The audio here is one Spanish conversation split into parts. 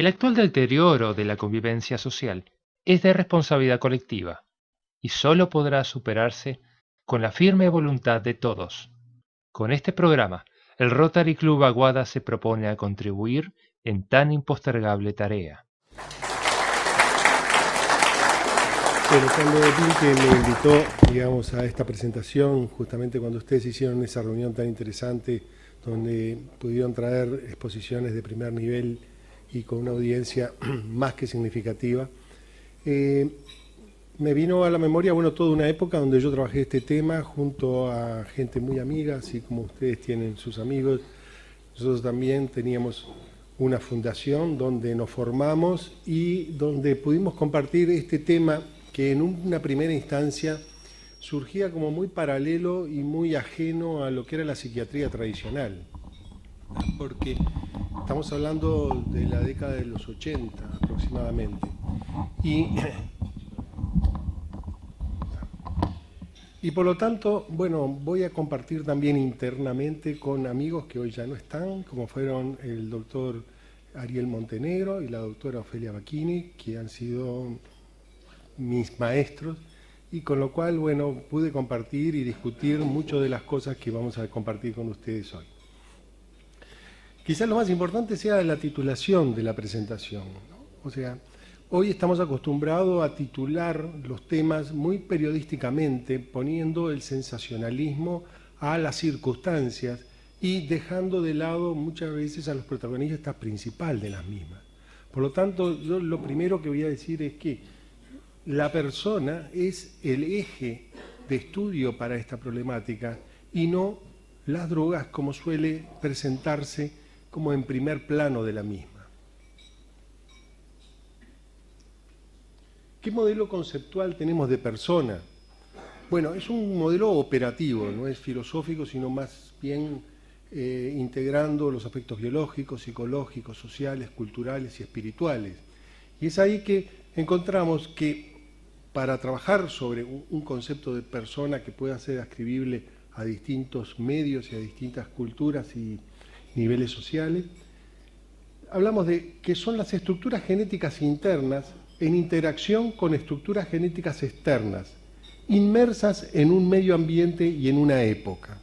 El actual deterioro de la convivencia social es de responsabilidad colectiva y solo podrá superarse con la firme voluntad de todos. Con este programa, el Rotary Club Aguada se propone a contribuir en tan impostergable tarea. Bueno, cuando Vinque me invitó, digamos, a esta presentación, justamente cuando ustedes hicieron esa reunión tan interesante, donde pudieron traer exposiciones de primer nivel y con una audiencia más que significativa, me vino a la memoria, bueno, toda una época donde yo trabajé este tema junto a gente muy amiga, así como ustedes tienen sus amigos. Nosotros también teníamos una fundación donde nos formamos y donde pudimos compartir este tema que en una primera instancia surgía como muy paralelo y muy ajeno a lo que era la psiquiatría tradicional, porque estamos hablando de la década de los 80 aproximadamente, y por lo tanto, bueno, voy a compartir también internamente con amigos que hoy ya no están, como fueron el doctor Ariel Montenegro y la doctora Ofelia Bacchini, que han sido mis maestros, y con lo cual, bueno, pude compartir y discutir muchas de las cosas que vamos a compartir con ustedes hoy. Quizás lo más importante sea la titulación de la presentación, ¿no? O sea, hoy estamos acostumbrados a titular los temas muy periodísticamente, poniendo el sensacionalismo a las circunstancias y dejando de lado muchas veces a los protagonistas principales de las mismas. Por lo tanto, yo lo primero que voy a decir es que la persona es el eje de estudio para esta problemática y no las drogas como suele presentarse como en primer plano de la misma. ¿Qué modelo conceptual tenemos de persona? Bueno, es un modelo operativo, no es filosófico, sino más bien integrando los aspectos biológicos, psicológicos, sociales, culturales y espirituales. Y es ahí que encontramos que para trabajar sobre un concepto de persona que pueda ser ascribible a distintos medios y a distintas culturas y niveles sociales, hablamos de que son las estructuras genéticas internas en interacción con estructuras genéticas externas, inmersas en un medio ambiente y en una época.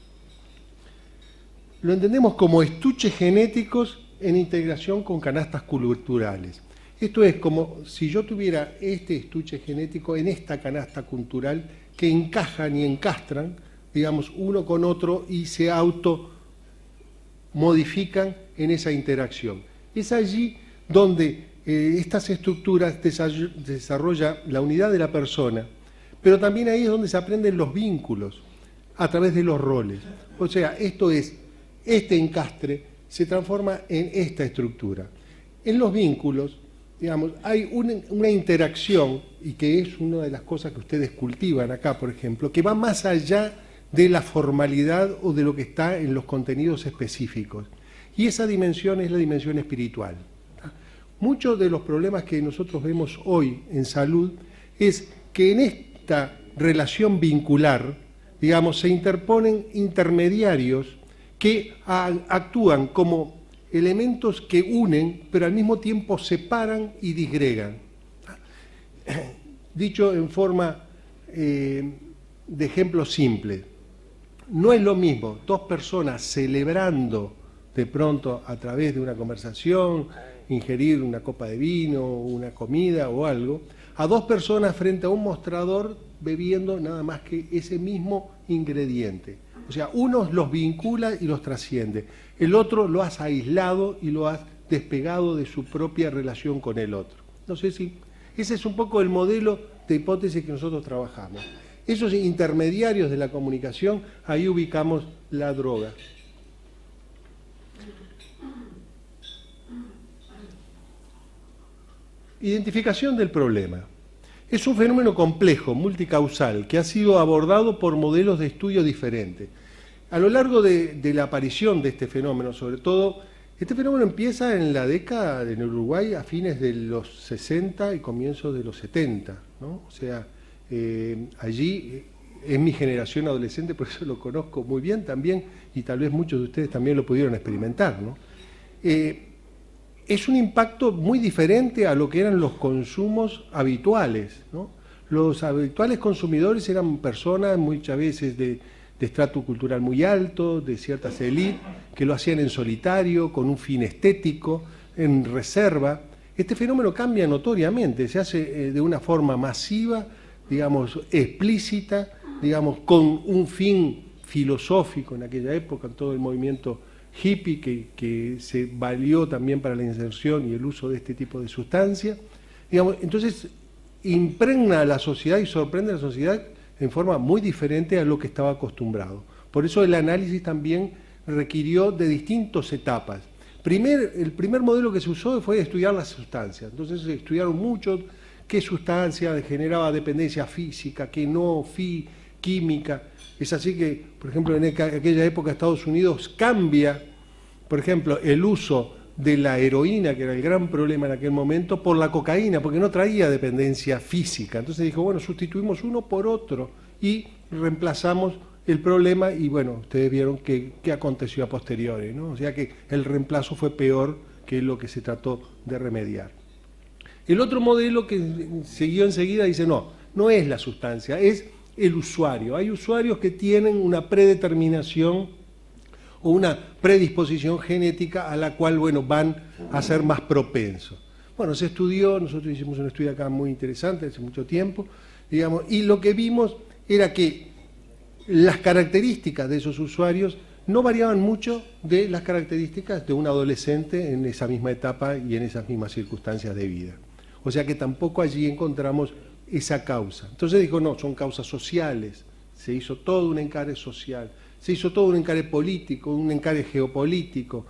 Lo entendemos como estuches genéticos en integración con canastas culturales. Esto es como si yo tuviera este estuche genético en esta canasta cultural que encajan y encastran, digamos, uno con otro y se automodifican en esa interacción. Es allí donde estas estructuras desarrolla la unidad de la persona, pero también ahí es donde se aprenden los vínculos a través de los roles. O sea, esto es, este encastre se transforma en esta estructura. En los vínculos, digamos, hay una interacción, y que es una de las cosas que ustedes cultivan acá, por ejemplo, que va más allá de la formalidad o de lo que está en los contenidos específicos. Y esa dimensión es la dimensión espiritual. Muchos de los problemas que nosotros vemos hoy en salud es que en esta relación vincular, digamos, se interponen intermediarios que actúan como elementos que unen, pero al mismo tiempo separan y disgregan. Dicho en forma de ejemplo simple, no es lo mismo dos personas celebrando de pronto a través de una conversación, ingerir una copa de vino, una comida o algo, a dos personas frente a un mostrador bebiendo nada más que ese mismo ingrediente. O sea, uno los vincula y los trasciende, el otro lo has aislado y lo has despegado de su propia relación con el otro. No sé si ese es un poco el modelo de hipótesis que nosotros trabajamos. Esos intermediarios de la comunicación, ahí ubicamos la droga. Identificación del problema. Es un fenómeno complejo, multicausal, que ha sido abordado por modelos de estudio diferentes. A lo largo de la aparición de este fenómeno, sobre todo, este fenómeno empieza en la década en Uruguay a fines de los 60 y comienzos de los 70, ¿no? O sea, allí es mi generación adolescente, por eso lo conozco muy bien también, y tal vez muchos de ustedes también lo pudieron experimentar, ¿no? es un impacto muy diferente a lo que eran los consumos habituales, ¿no? Los habituales consumidores eran personas muchas veces de estrato cultural muy alto, de ciertas élites, que lo hacían en solitario, con un fin estético, en reserva. Este fenómeno cambia notoriamente, se hace de una forma masiva, digamos, explícita, digamos, con un fin filosófico en aquella época, en todo el movimiento hippie que se valió también para la inserción y el uso de este tipo de sustancias. Digamos, entonces impregna a la sociedad y sorprende a la sociedad en forma muy diferente a lo que estaba acostumbrado. Por eso el análisis también requirió de distintas etapas. El primer modelo que se usó fue estudiar las sustancias. Entonces se estudiaron mucho qué sustancia generaba dependencia física, qué no, química. Es así que, por ejemplo, en aquella época Estados Unidos cambia, por ejemplo, el uso de la heroína, que era el gran problema en aquel momento, por la cocaína, porque no traía dependencia física. Entonces dijo, bueno, sustituimos uno por otro y reemplazamos el problema y, bueno, ustedes vieron qué aconteció a posteriori, ¿no? O sea que el reemplazo fue peor que lo que se trató de remediar. El otro modelo que siguió enseguida dice, no es la sustancia, es el usuario. Hay usuarios que tienen una predeterminación o una predisposición genética a la cual, bueno, van a ser más propensos. Bueno, se estudió, nosotros hicimos un estudio acá muy interesante hace mucho tiempo, digamos, y lo que vimos era que las características de esos usuarios no variaban mucho de las características de un adolescente en esa misma etapa y en esas mismas circunstancias de vida. O sea que tampoco allí encontramos esa causa. Entonces dijo, no, son causas sociales, se hizo todo un encare social, se hizo todo un encare político, un encare geopolítico.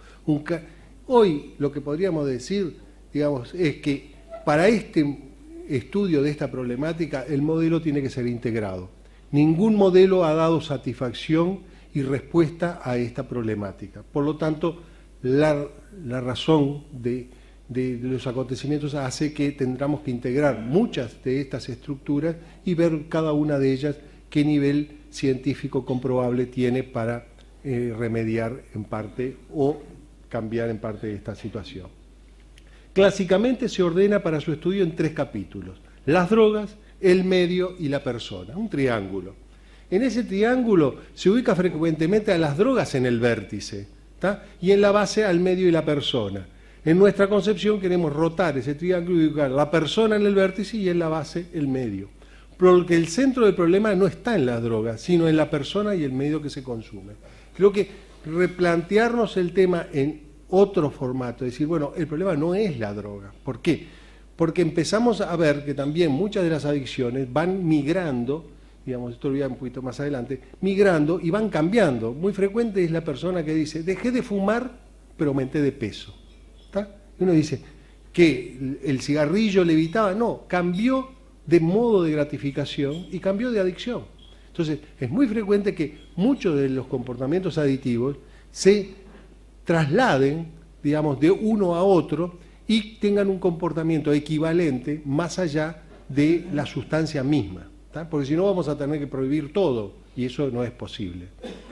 Hoy lo que podríamos decir, digamos, es que para este estudio de esta problemática el modelo tiene que ser integrado. Ningún modelo ha dado satisfacción y respuesta a esta problemática. Por lo tanto, la razón de los acontecimientos hace que tendremos que integrar muchas de estas estructuras y ver cada una de ellas qué nivel científico comprobable tiene para remediar en parte o cambiar en parte esta situación. Clásicamente se ordena para su estudio en 3 capítulos: las drogas, el medio y la persona, un triángulo. En ese triángulo se ubica frecuentemente a las drogas en el vértice, ¿tá? Y en la base al medio y la persona. En nuestra concepción queremos rotar ese triángulo y ubicar la persona en el vértice y en la base el medio. Porque el centro del problema no está en la droga, sino en la persona y el medio que se consume. Creo que replantearnos el tema en otro formato, decir, bueno, el problema no es la droga. ¿Por qué? Porque empezamos a ver que también muchas de las adicciones van migrando, digamos, esto lo voy a un poquito más adelante, migrando y van cambiando. Muy frecuente es la persona que dice, dejé de fumar, pero aumenté de peso. ¿Está? Y uno dice, ¿que el cigarrillo le evitaba? No, cambió de modo de gratificación y cambió de adicción. Entonces, es muy frecuente que muchos de los comportamientos adictivos se trasladen, digamos, de uno a otro y tengan un comportamiento equivalente más allá de la sustancia misma, ¿tá? Porque si no vamos a tener que prohibir todo y eso no es posible,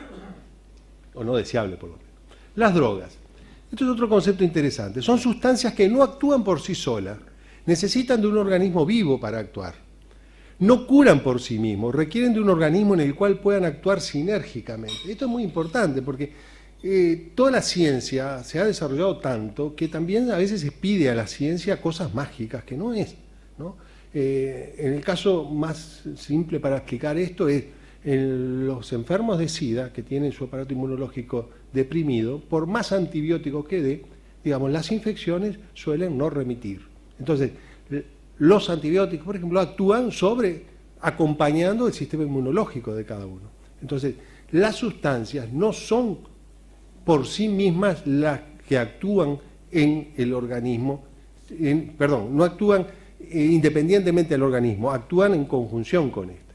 o no deseable por lo menos. Las drogas. Esto es otro concepto interesante. Son sustancias que no actúan por sí solas, necesitan de un organismo vivo para actuar. No curan por sí mismos, requieren de un organismo en el cual puedan actuar sinérgicamente. Esto es muy importante porque toda la ciencia se ha desarrollado tanto que también a veces se pide a la ciencia cosas mágicas que no es, ¿no? En el caso más simple para explicar esto es en los enfermos de SIDA que tienen su aparato inmunológico deprimido, por más antibióticos que dé, digamos, las infecciones suelen no remitir. Entonces, los antibióticos, por ejemplo, actúan acompañando el sistema inmunológico de cada uno. Entonces, las sustancias no son por sí mismas las que actúan en el organismo, no actúan independientemente del organismo, actúan en conjunción con este.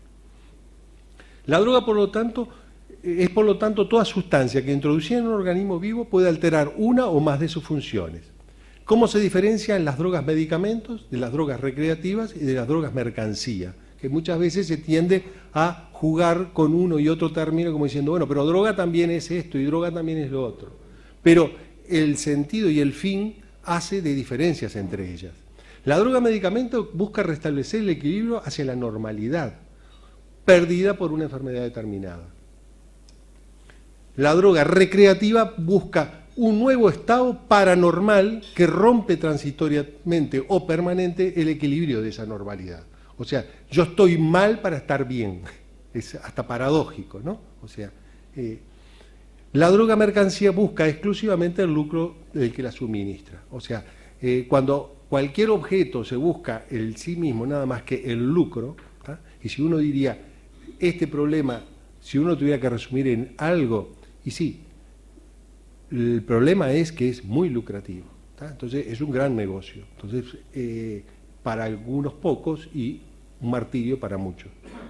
La droga, por lo tanto, es por lo tanto toda sustancia que introducida en un organismo vivo puede alterar una o más de sus funciones. ¿Cómo se diferencian las drogas medicamentos de las drogas recreativas y de las drogas mercancía? Que muchas veces se tiende a jugar con uno y otro término como diciendo, bueno, pero droga también es esto y droga también es lo otro. Pero el sentido y el fin hace de diferencias entre ellas. La droga-medicamento busca restablecer el equilibrio hacia la normalidad, perdida por una enfermedad determinada. La droga recreativa busca un nuevo estado paranormal que rompe transitoriamente o permanente el equilibrio de esa normalidad. O sea, yo estoy mal para estar bien. Es hasta paradójico, ¿no? O sea, la droga mercancía busca exclusivamente el lucro del que la suministra. O sea, cuando cualquier objeto se busca el sí mismo nada más que el lucro, ¿tá? Y si uno diría, este problema, si uno tuviera que resumir en algo, y sí, el problema es que es muy lucrativo, ¿tá? Entonces es un gran negocio, entonces para algunos pocos y un martirio para muchos.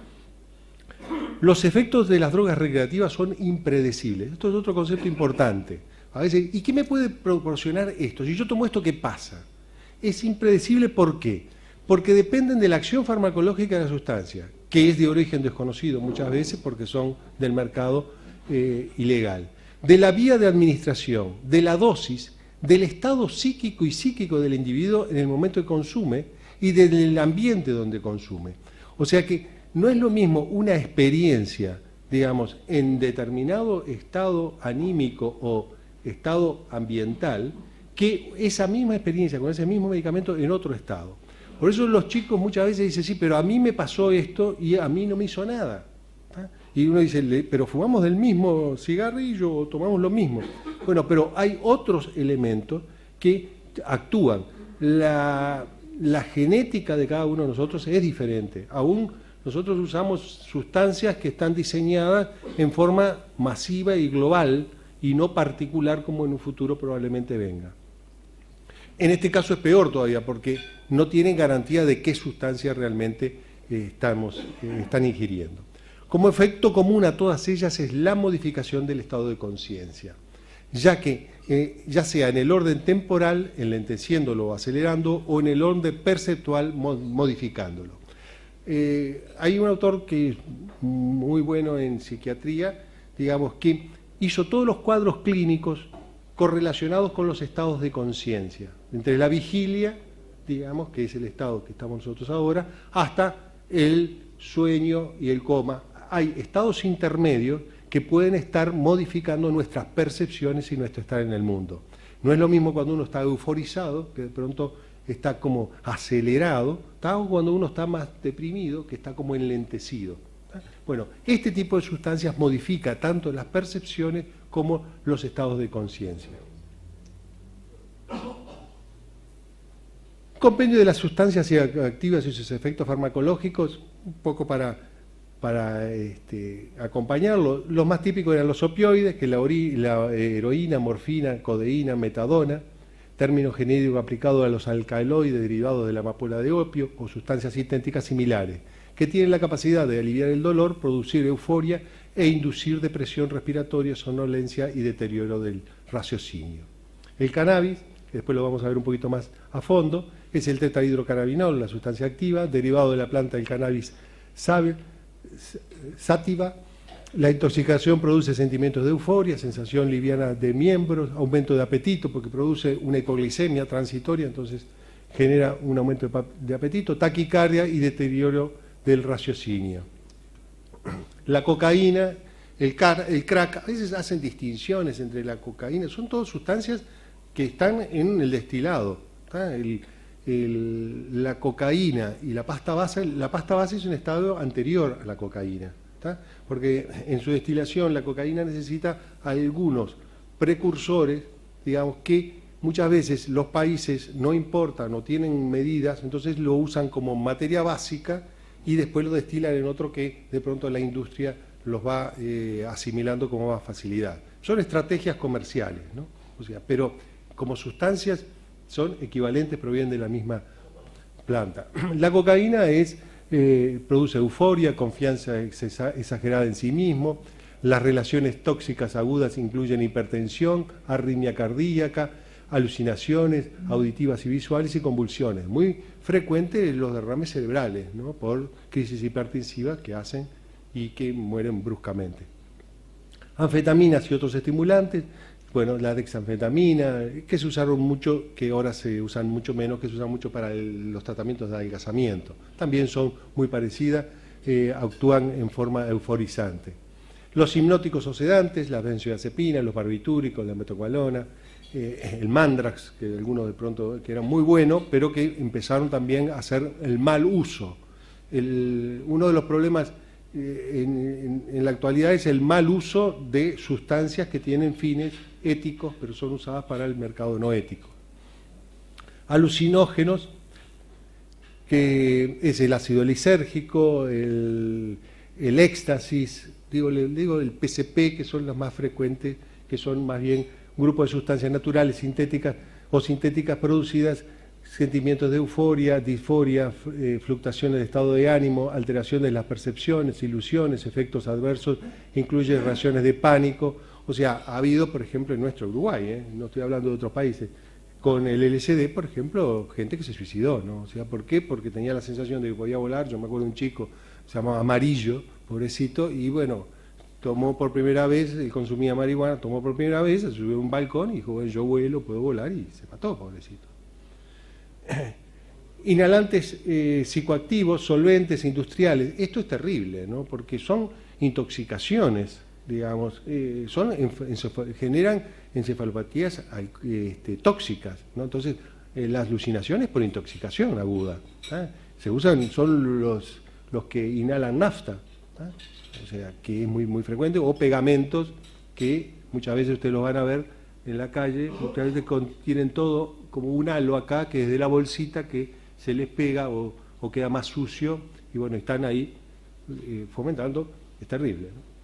Los efectos de las drogas recreativas son impredecibles. Esto es otro concepto importante. A veces, ¿y qué me puede proporcionar esto? Si yo tomo esto, ¿qué pasa? Es impredecible, ¿por qué? Porque dependen de la acción farmacológica de la sustancia, que es de origen desconocido muchas veces porque son del mercado ilegal, de la vía de administración, de la dosis, del estado psíquico y psíquico del individuo en el momento que consume y del ambiente donde consume. O sea que no es lo mismo una experiencia, digamos, en determinado estado anímico o estado ambiental, que esa misma experiencia con ese mismo medicamento en otro estado. Por eso los chicos muchas veces dicen, sí, pero a mí me pasó esto y a mí no me hizo nada. ¿Ah? Y uno dice, pero fumamos del mismo cigarrillo o tomamos lo mismo. Bueno, pero hay otros elementos que actúan. La genética de cada uno de nosotros es diferente. Aún nosotros usamos sustancias que están diseñadas en forma masiva y global y no particular como en un futuro probablemente venga. En este caso es peor todavía porque no tienen garantía de qué sustancia realmente están ingiriendo. Como efecto común a todas ellas es la modificación del estado de conciencia, ya que ya sea en el orden temporal, enlenteciéndolo o acelerando, o en el orden perceptual, modificándolo. Hay un autor que es muy bueno en psiquiatría, digamos, que hizo todos los cuadros clínicos correlacionados con los estados de conciencia, entre la vigilia, digamos, que es el estado que estamos nosotros ahora, hasta el sueño y el coma. Hay estados intermedios que pueden estar modificando nuestras percepciones y nuestro estar en el mundo. No es lo mismo cuando uno está euforizado, que de pronto está como acelerado, ¿tá? O cuando uno está más deprimido, que está como enlentecido. ¿Tá? Bueno, este tipo de sustancias modifica tanto las percepciones como los estados de conciencia. Compendio de las sustancias activas y sus efectos farmacológicos, un poco para acompañarlo. Los más típicos eran los opioides, que la heroína, morfina, codeína, metadona, término genérico aplicado a los alcaloides derivados de la amapola de opio o sustancias sintéticas similares, que tienen la capacidad de aliviar el dolor, producir euforia e inducir depresión respiratoria, somnolencia y deterioro del raciocinio. El cannabis, que después lo vamos a ver un poquito más a fondo, es el tetrahidrocannabinol, la sustancia activa, derivado de la planta del cannabis sativa. La intoxicación produce sentimientos de euforia, sensación liviana de miembros, aumento de apetito porque produce una hipoglicemia transitoria, entonces genera un aumento de apetito, taquicardia y deterioro del raciocinio. La cocaína, el crack, a veces hacen distinciones entre la cocaína, son todas sustancias que están en el destilado. La cocaína y la pasta base es un estado anterior a la cocaína. Porque en su destilación la cocaína necesita algunos precursores, digamos, que muchas veces los países no importan o tienen medidas, entonces lo usan como materia básica y después lo destilan en otro que de pronto la industria los va asimilando con más facilidad. Son estrategias comerciales, ¿no? O sea, pero como sustancias son equivalentes, provienen de la misma planta. La cocaína produce euforia, confianza exagerada en sí mismo. Las relaciones tóxicas agudas incluyen hipertensión, arritmia cardíaca, alucinaciones auditivas y visuales y convulsiones. Muy frecuentes los derrames cerebrales, ¿no? Por crisis hipertensivas que hacen y que mueren bruscamente. Anfetaminas y otros estimulantes bueno, la dexanfetamina, que se usaron mucho, que ahora se usan mucho menos, que se usan mucho para los tratamientos de adelgazamiento. También son muy parecidas, actúan en forma euforizante. Los hipnóticos o sedantes, las benzodiazepinas, los barbitúricos, la metocualona, el Mandrax, que algunos de pronto que eran muy buenos, pero que empezaron también a hacer el mal uso. Uno de los problemas en la actualidad es el mal uso de sustancias que tienen fines éticos, pero son usadas para el mercado no ético. Alucinógenos, que es el ácido lisérgico, el éxtasis, digo el PCP, que son las más frecuentes, que son más bien un grupo de sustancias naturales, sintéticas o sintéticas producidas, sentimientos de euforia, disforia, fluctuaciones de estado de ánimo, alteraciones de las percepciones, ilusiones, efectos adversos, incluye reacciones de pánico. O sea, ha habido, por ejemplo, en nuestro Uruguay, no estoy hablando de otros países, con el LSD, por ejemplo, gente que se suicidó, ¿no? O sea, ¿por qué? Porque tenía la sensación de que podía volar. Yo me acuerdo de un chico, se llamaba Amarillo, pobrecito, y bueno, tomó por primera vez, él consumía marihuana, tomó por primera vez, se subió a un balcón y dijo, bueno, yo vuelo, puedo volar, y se mató, pobrecito. Inhalantes psicoactivos, solventes, industriales. Esto es terrible, ¿no? Porque son intoxicaciones, digamos, generan encefalopatías tóxicas, ¿no? Entonces, las alucinaciones por intoxicación aguda, ¿eh? Se usan, son los que inhalan nafta, ¿eh? O sea, que es muy, muy frecuente, o pegamentos que muchas veces ustedes los van a ver en la calle, muchas veces contienen todo como un halo acá, que es de la bolsita que se les pega o queda más sucio, y bueno, están ahí fomentando, es terrible, ¿no?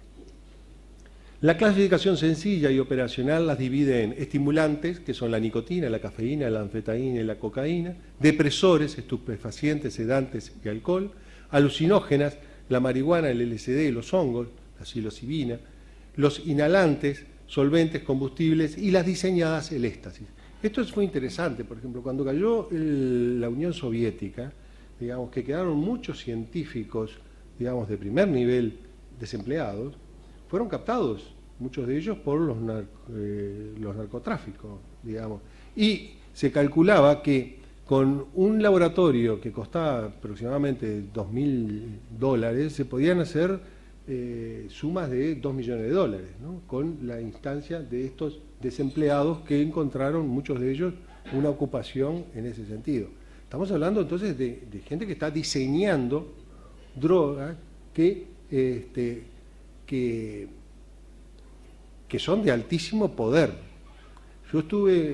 La clasificación sencilla y operacional las divide en estimulantes, que son la nicotina, la cafeína, la anfetamina y la cocaína, depresores, estupefacientes, sedantes y alcohol, alucinógenas, la marihuana, el LSD, los hongos, la psilocibina, los inhalantes, solventes, combustibles y las diseñadas, el éxtasis. Esto fue interesante, por ejemplo, cuando cayó la Unión Soviética, digamos que quedaron muchos científicos, digamos, de primer nivel desempleados, fueron captados, muchos de ellos, por los narcotráficos, digamos. Y se calculaba que con un laboratorio que costaba aproximadamente $2.000, se podían hacer sumas de $2 millones, ¿no? Con la instancia de estos desempleados que encontraron, muchos de ellos, una ocupación en ese sentido. Estamos hablando entonces de gente que está diseñando drogas que son de altísimo poder. Yo estuve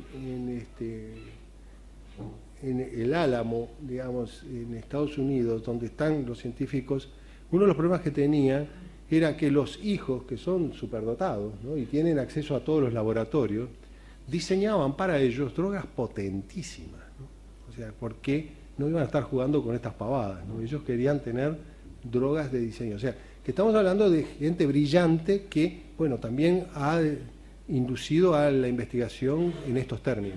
en el Álamo, digamos, en Estados Unidos, donde están los científicos. Uno de los problemas que tenían era que los hijos, que son superdotados, ¿no?, y tienen acceso a todos los laboratorios, diseñaban para ellos drogas potentísimas, ¿no? O sea, ¿por qué no iban a estar jugando con estas pavadas, ¿no? Ellos querían tener drogas de diseño. O sea, que estamos hablando de gente brillante que, bueno, también ha inducido a la investigación en estos términos.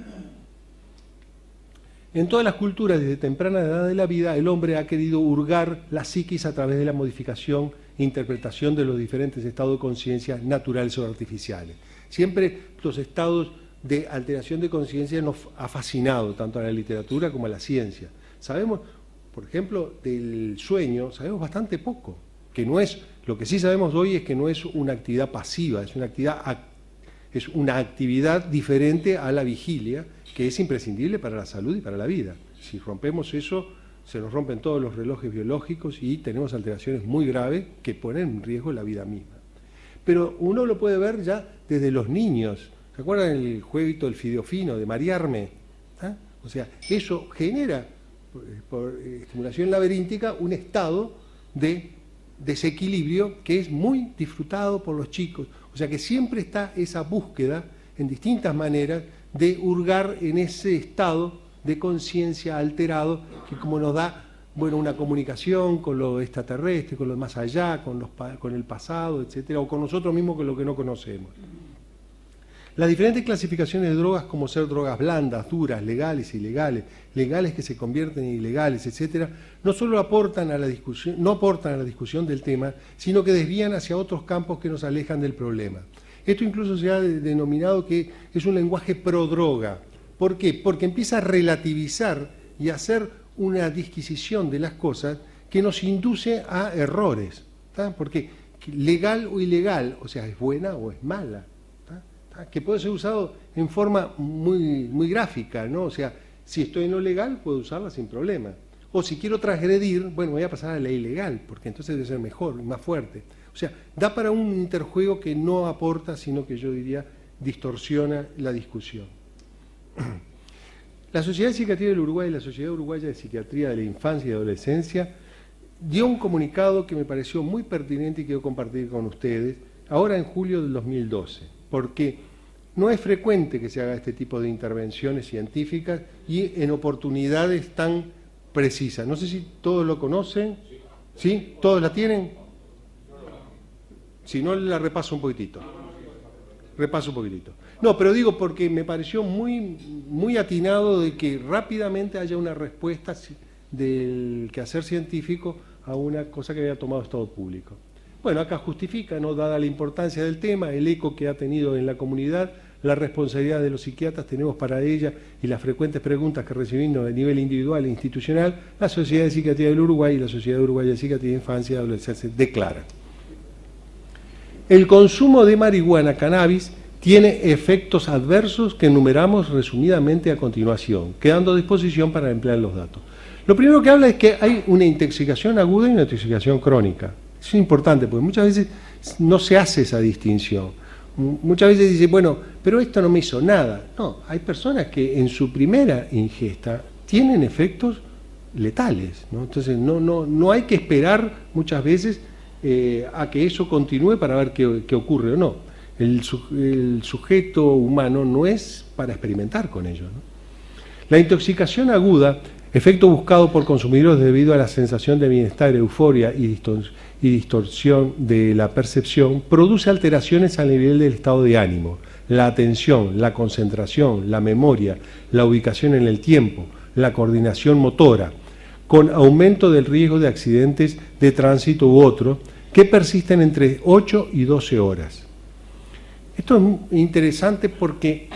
En todas las culturas, desde temprana edad de la vida, el hombre ha querido hurgar la psiquis a través de la modificación e interpretación de los diferentes estados de conciencia naturales o artificiales. Siempre los estados de alteración de conciencia nos ha fascinado, tanto a la literatura como a la ciencia. Sabemos, por ejemplo, del sueño, sabemos bastante poco, que no es, lo que sí sabemos hoy es que no es una actividad pasiva, es una actividad diferente a la vigilia, que es imprescindible para la salud y para la vida. Si rompemos eso, se nos rompen todos los relojes biológicos y tenemos alteraciones muy graves que ponen en riesgo la vida misma. Pero uno lo puede ver ya desde los niños. ¿Se acuerdan el jueguito del fideo fino, de marearme? ¿Ah? O sea, eso genera, por estimulación laberíntica, un estado de desequilibrio que es muy disfrutado por los chicos. O sea que siempre está esa búsqueda, en distintas maneras, de hurgar en ese estado de conciencia alterado que como nos da, bueno, una comunicación con lo extraterrestre, con lo más allá, con el pasado, etcétera, o con nosotros mismos, con lo que no conocemos. Las diferentes clasificaciones de drogas, como ser drogas blandas, duras, legales, ilegales, legales que se convierten en ilegales, etcétera, no solo aportan a la discusión del tema, sino que desvían hacia otros campos que nos alejan del problema. Esto incluso se ha denominado que es un lenguaje prodroga. ¿Por qué? Porque empieza a relativizar y a hacer una disquisición de las cosas que nos induce a errores. ¿Tá? Porque legal o ilegal, o sea, es buena o es mala. ¿Tá? Que puede ser usado en forma muy gráfica, ¿no? O sea, si estoy en lo legal, puedo usarla sin problema. O si quiero transgredir, bueno, voy a pasar a la ilegal, porque entonces debe ser mejor y más fuerte. O sea, da para un interjuego que no aporta, sino que yo diría distorsiona la discusión. La Sociedad de Psiquiatría del Uruguay y la Sociedad Uruguaya de Psiquiatría de la Infancia y Adolescencia dio un comunicado que me pareció muy pertinente y quiero compartir con ustedes, ahora en julio del 2012, porque no es frecuente que se haga este tipo de intervenciones científicas y en oportunidades tan precisas. No sé si todos lo conocen, ¿sí? ¿Todos la tienen? Si no, la repaso un poquitito. Repaso un poquitito. No, pero digo porque me pareció muy atinado de que rápidamente haya una respuesta del quehacer científico a una cosa que había tomado Estado público. Bueno, acá justifica, ¿no? Dada la importancia del tema, el eco que ha tenido en la comunidad, la responsabilidad de los psiquiatras tenemos para ella y las frecuentes preguntas que recibimos a nivel individual e institucional, la Sociedad de Psiquiatría del Uruguay y la Sociedad Uruguaya de Psiquiatría de Infancia y Adolescencia declaran: el consumo de marihuana, cannabis, tiene efectos adversos que enumeramos resumidamente a continuación, quedando a disposición para emplear los datos. Lo primero que habla es que hay una intoxicación aguda y una intoxicación crónica. Eso es importante, porque muchas veces no se hace esa distinción. Muchas veces dice, bueno, pero esto no me hizo nada. No, hay personas que en su primera ingesta tienen efectos letales, ¿no? Entonces no hay que esperar muchas veces a que eso continúe para ver qué ocurre o no. El sujeto humano no es para experimentar con ello, ¿no? La intoxicación aguda, efecto buscado por consumidores debido a la sensación de bienestar, euforia y distorsión de la percepción, produce alteraciones al nivel del estado de ánimo, la atención, la concentración, la memoria, la ubicación en el tiempo, la coordinación motora, con aumento del riesgo de accidentes de tránsito u otro, que persisten entre 8 y 12 horas. Esto es interesante porque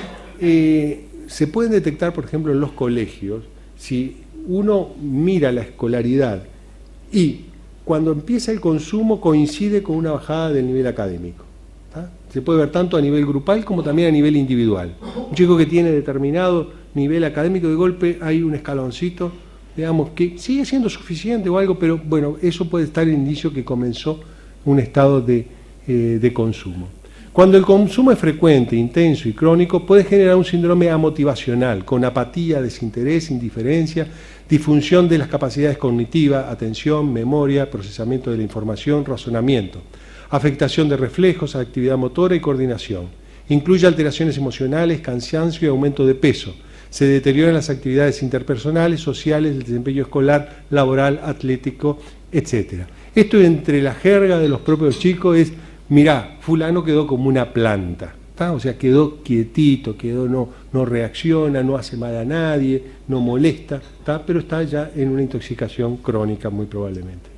se pueden detectar, por ejemplo, en los colegios, si uno mira la escolaridad y cuando empieza el consumo coincide con una bajada del nivel académico. ¿Tá? Se puede ver tanto a nivel grupal como también a nivel individual. Un chico que tiene determinado nivel académico, de golpe hay un escaloncito, digamos, que sigue siendo suficiente o algo, pero bueno, eso puede estar el indicio que comenzó un estado de consumo. Cuando el consumo es frecuente, intenso y crónico, puede generar un síndrome amotivacional, con apatía, desinterés, indiferencia, disfunción de las capacidades cognitivas, atención, memoria, procesamiento de la información, razonamiento, afectación de reflejos, actividad motora y coordinación. Incluye alteraciones emocionales, cansancio y aumento de peso. Se deterioran las actividades interpersonales, sociales, el desempeño escolar, laboral, atlético, etc. Esto entre la jerga de los propios chicos es: mirá, fulano quedó como una planta, ¿tá? O sea, quedó quietito, no reacciona, no hace mal a nadie, no molesta, ¿tá? Pero está ya en una intoxicación crónica muy probablemente.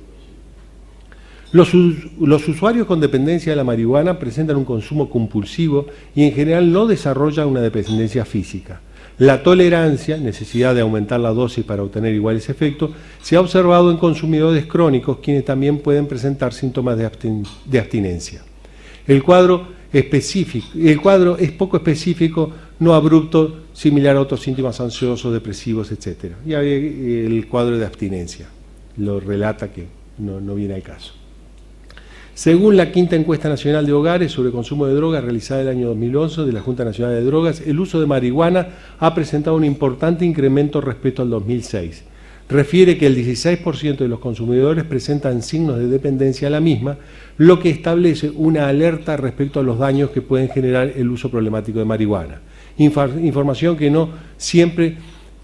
Los usuarios con dependencia de la marihuana presentan un consumo compulsivo y en general no desarrollan una dependencia física. La tolerancia, necesidad de aumentar la dosis para obtener iguales efectos, se ha observado en consumidores crónicos, quienes también pueden presentar síntomas de abstinencia. El cuadro es poco específico, no abrupto, similar a otros síntomas ansiosos, depresivos, etc. Y el cuadro de abstinencia lo relata, que no viene al caso. Según la quinta encuesta nacional de hogares sobre consumo de drogas realizada el año 2011 de la Junta Nacional de Drogas, el uso de marihuana ha presentado un importante incremento respecto al 2006. Refiere que el 16% de los consumidores presentan signos de dependencia a la misma, lo que establece una alerta respecto a los daños que pueden generar el uso problemático de marihuana. Información que no siempre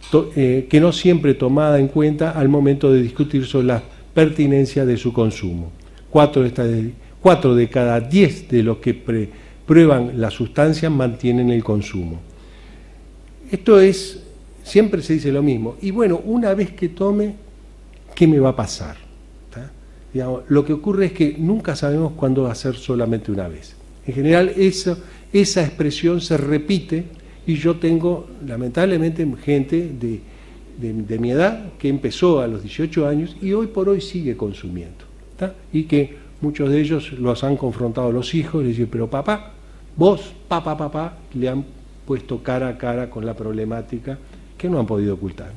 tomada en cuenta al momento de discutir sobre la pertinencia de su consumo. 4 de cada 10 de los que prueban la sustancia mantienen el consumo. Esto es, siempre se dice lo mismo. Y bueno, una vez que tome, ¿qué me va a pasar? Digamos, lo que ocurre es que nunca sabemos cuándo va a ser solamente una vez. En general esa expresión se repite y yo tengo lamentablemente gente de mi edad que empezó a los 18 años y hoy por hoy sigue consumiendo, ¿tá? Y que muchos de ellos los han confrontado los hijos y les dicen, pero papá, vos, papá, le han puesto cara a cara con la problemática que no han podido ocultar.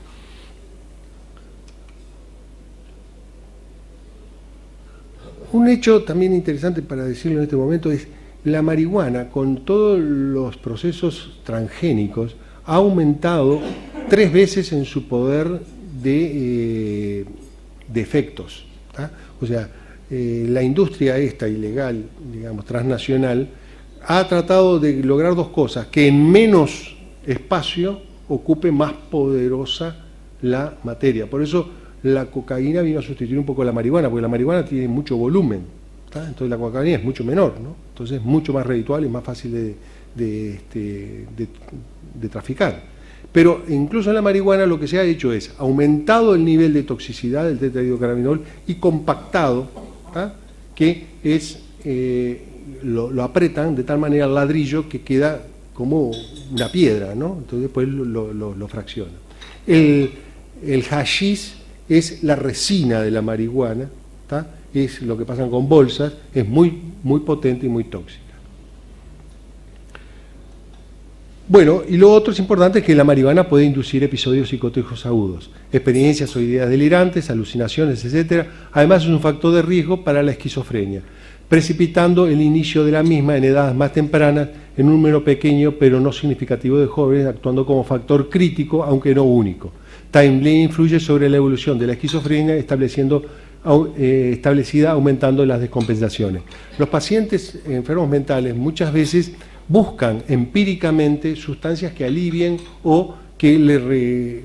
Un hecho también interesante para decirlo en este momento es la marihuana, con todos los procesos transgénicos, ha aumentado 3 veces en su poder de efectos, ¿tá? O sea, la industria esta ilegal, digamos, transnacional, ha tratado de lograr 2 cosas: que en menos espacio ocupe más poderosa la materia. Por eso la cocaína vino a sustituir un poco a la marihuana, porque la marihuana tiene mucho volumen, ¿tá? Entonces la cocaína es mucho menor, ¿no? Entonces es mucho más redituable y más fácil de traficar. Pero incluso en la marihuana lo que se ha hecho es aumentado el nivel de toxicidad del tetrahidrocannabinol y compactado, ¿tá? Que es lo apretan de tal manera al ladrillo que queda como una piedra, ¿no? Entonces después lo fracciona. El hashish es la resina de la marihuana, ¿tá? Es lo que pasan con bolsas, es muy potente y muy tóxica. Bueno, y lo otro es importante es que la marihuana puede inducir episodios psicóticos agudos, experiencias o ideas delirantes, alucinaciones, etc. Además es un factor de riesgo para la esquizofrenia, precipitando el inicio de la misma en edades más tempranas en un número pequeño pero no significativo de jóvenes, actuando como factor crítico, aunque no único. Time influye sobre la evolución de la esquizofrenia, establecida aumentando las descompensaciones. Los pacientes enfermos mentales muchas veces buscan empíricamente sustancias que alivien o que le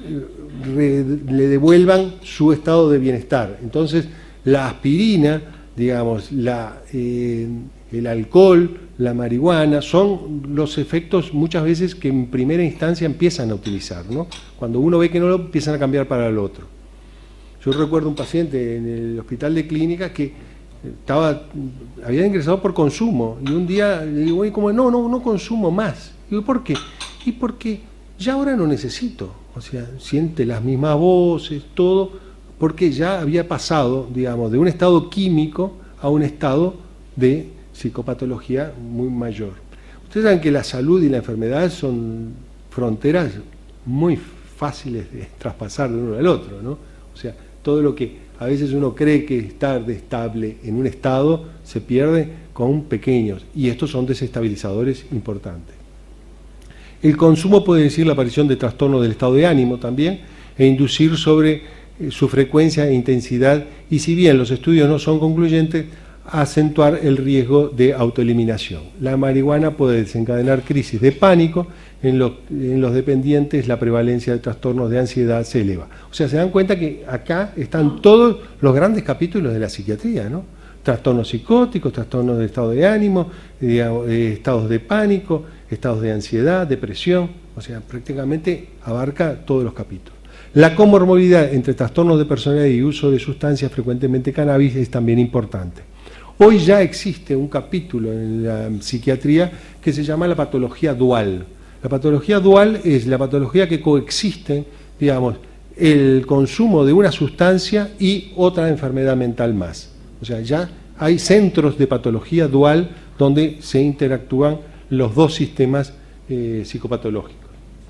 devuelvan su estado de bienestar. Entonces, la aspirina, digamos, el alcohol, la marihuana, son los efectos muchas veces que en primera instancia empiezan a utilizar, ¿no? Cuando uno ve que no lo empiezan a cambiar para el otro. Yo recuerdo un paciente en el hospital de clínicas que había ingresado por consumo y un día le digo, oye, como no consumo más. Digo, ¿por qué? Y porque ya ahora no necesito, o sea, siente las mismas voces, todo, porque ya había pasado, digamos, de un estado químico a un estado de psicopatología muy mayor. Ustedes saben que la salud y la enfermedad son fronteras muy fáciles de traspasar de uno al otro, ¿no? O sea, todo lo que a veces uno cree que está estable en un estado se pierde con pequeños, y estos son desestabilizadores importantes. El consumo puede decir la aparición de trastornos del estado de ánimo también, e inducir sobre su frecuencia e intensidad, y si bien los estudios no son concluyentes, acentuar el riesgo de autoeliminación. La marihuana puede desencadenar crisis de pánico. En los dependientes la prevalencia de trastornos de ansiedad se eleva. O sea, se dan cuenta que acá están todos los grandes capítulos de la psiquiatría, ¿no? Trastornos psicóticos, trastornos de estado de ánimo, estados de pánico, estados de ansiedad, depresión, o sea, prácticamente abarca todos los capítulos. La comorbilidad entre trastornos de personalidad y uso de sustancias, frecuentemente cannabis, es también importante. Hoy ya existe un capítulo en la psiquiatría que se llama la patología dual. La patología dual es la patología que coexiste, digamos, el consumo de una sustancia y otra enfermedad mental más. O sea, ya hay centros de patología dual donde se interactúan los 2 sistemas psicopatológicos.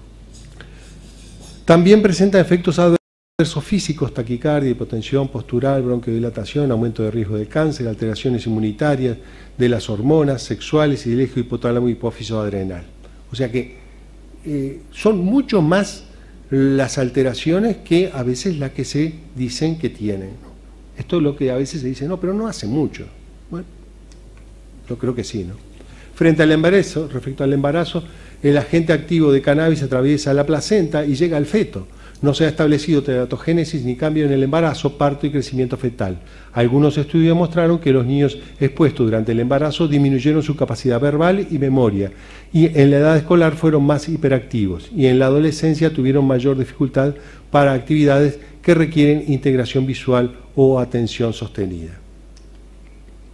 También presenta efectos adversos físicos, taquicardia, hipotensión postural, bronquiodilatación, aumento de riesgo de cáncer, alteraciones inmunitarias de las hormonas sexuales y del eje hipotálamo hipófiso adrenal. O sea que son mucho más las alteraciones que a veces las que se dicen que tienen, ¿no? Esto es lo que a veces se dice, no, pero no hace mucho. Bueno, yo creo que sí, ¿no? Frente al embarazo, respecto al embarazo, el agente activo de cannabis atraviesa la placenta y llega al feto. No se ha establecido teratogénesis ni cambio en el embarazo, parto y crecimiento fetal. Algunos estudios mostraron que los niños expuestos durante el embarazo disminuyeron su capacidad verbal y memoria, y en la edad escolar fueron más hiperactivos, y en la adolescencia tuvieron mayor dificultad para actividades que requieren integración visual o atención sostenida.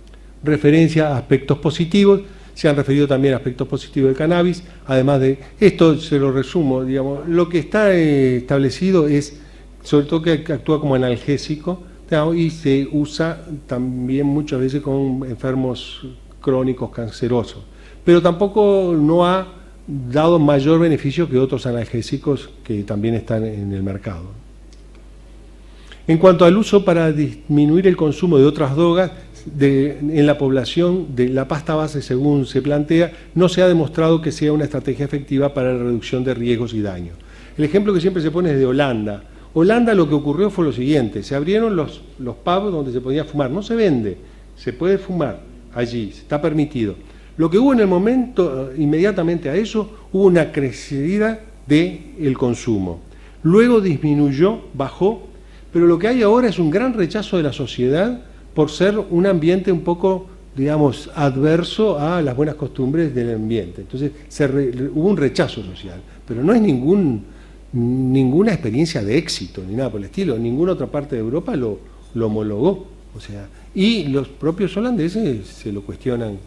referencia a aspectos positivos, se han referido también a aspectos positivos del cannabis, además de esto, se lo resumo, digamos, lo que está establecido es, sobre todo, que actúa como analgésico, digamos, y se usa también muchas veces con enfermos crónicos cancerosos, pero tampoco no ha dado mayor beneficio que otros analgésicos que también están en el mercado. En cuanto al uso para disminuir el consumo de otras drogas, en la población de la pasta base, según se plantea, no se ha demostrado que sea una estrategia efectiva para la reducción de riesgos y daños. El ejemplo que siempre se pone es de Holanda. Holanda, lo que ocurrió fue lo siguiente: se abrieron los pubs donde se podía fumar, no se vende, se puede fumar allí, está permitido. Lo que hubo en el momento, inmediatamente a eso, hubo una crecida del consumo. Luego disminuyó, bajó, pero lo que hay ahora es un gran rechazo de la sociedad por ser un ambiente un poco, digamos, adverso a las buenas costumbres del ambiente. Entonces hubo un rechazo social, pero no es ninguna experiencia de éxito, ni nada por el estilo. Ninguna otra parte de Europa lo homologó. O sea, y los propios holandeses se lo cuestionan.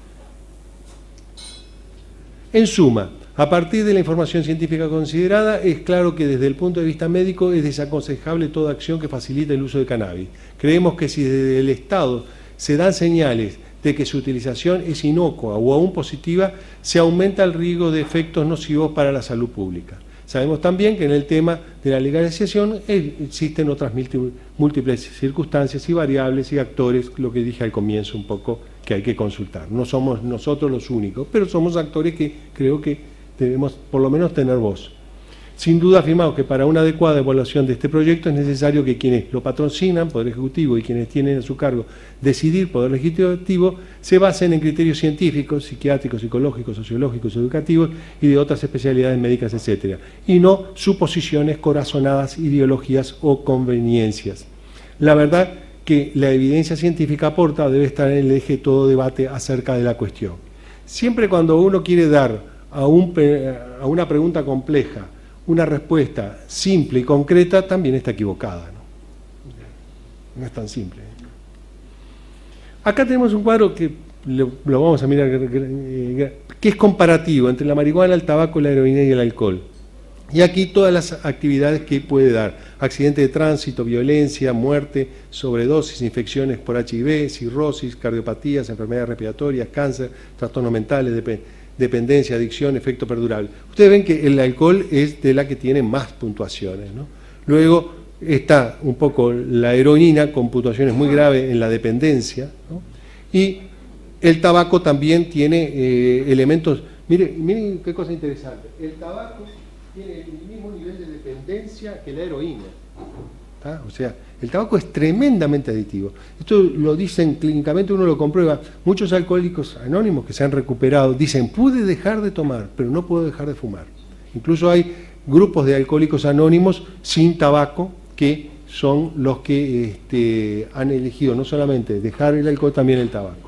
En suma, a partir de la información científica considerada, es claro que desde el punto de vista médico es desaconsejable toda acción que facilite el uso de cannabis. Creemos que si desde el Estado se dan señales de que su utilización es inocua o aún positiva, se aumenta el riesgo de efectos nocivos para la salud pública. Sabemos también que en el tema de la legalización existen otras múltiples circunstancias y variables y actores, lo que dije al comienzo un poco, que hay que consultar. No somos nosotros los únicos, pero somos actores que creo que debemos por lo menos tener voz. Sin duda afirmamos que para una adecuada evaluación de este proyecto es necesario que quienes lo patrocinan, Poder Ejecutivo, y quienes tienen a su cargo decidir, Poder Legislativo, se basen en criterios científicos, psiquiátricos, psicológicos, sociológicos, educativos y de otras especialidades médicas, etcétera, y no suposiciones, corazonadas, ideologías o conveniencias. La verdad que la evidencia científica aporta debe estar en el eje de todo debate acerca de la cuestión. Siempre cuando uno quiere dar a una pregunta compleja una respuesta simple y concreta, también está equivocada, ¿no? No es tan simple. Acá tenemos un cuadro que lo vamos a mirar, que es comparativo entre la marihuana, el tabaco, la heroína y el alcohol. Y aquí todas las actividades que puede dar: accidente de tránsito, violencia, muerte, sobredosis, infecciones por HIV, cirrosis, cardiopatías, enfermedades respiratorias, cáncer, trastornos mentales, dependencia, adicción, efecto perdurable. Ustedes ven que el alcohol es de la que tiene más puntuaciones, ¿no? Luego está un poco la heroína con puntuaciones muy graves en la dependencia, ¿no? Y el tabaco también tiene elementos. Miren qué cosa interesante. El tabaco tiene el mismo nivel de dependencia que la heroína, ¿tá? O sea, el tabaco es tremendamente adictivo. Esto lo dicen clínicamente, uno lo comprueba. Muchos alcohólicos anónimos que se han recuperado dicen: pude dejar de tomar, pero no puedo dejar de fumar. Incluso hay grupos de alcohólicos anónimos sin tabaco que son los que han elegido no solamente dejar el alcohol, también el tabaco.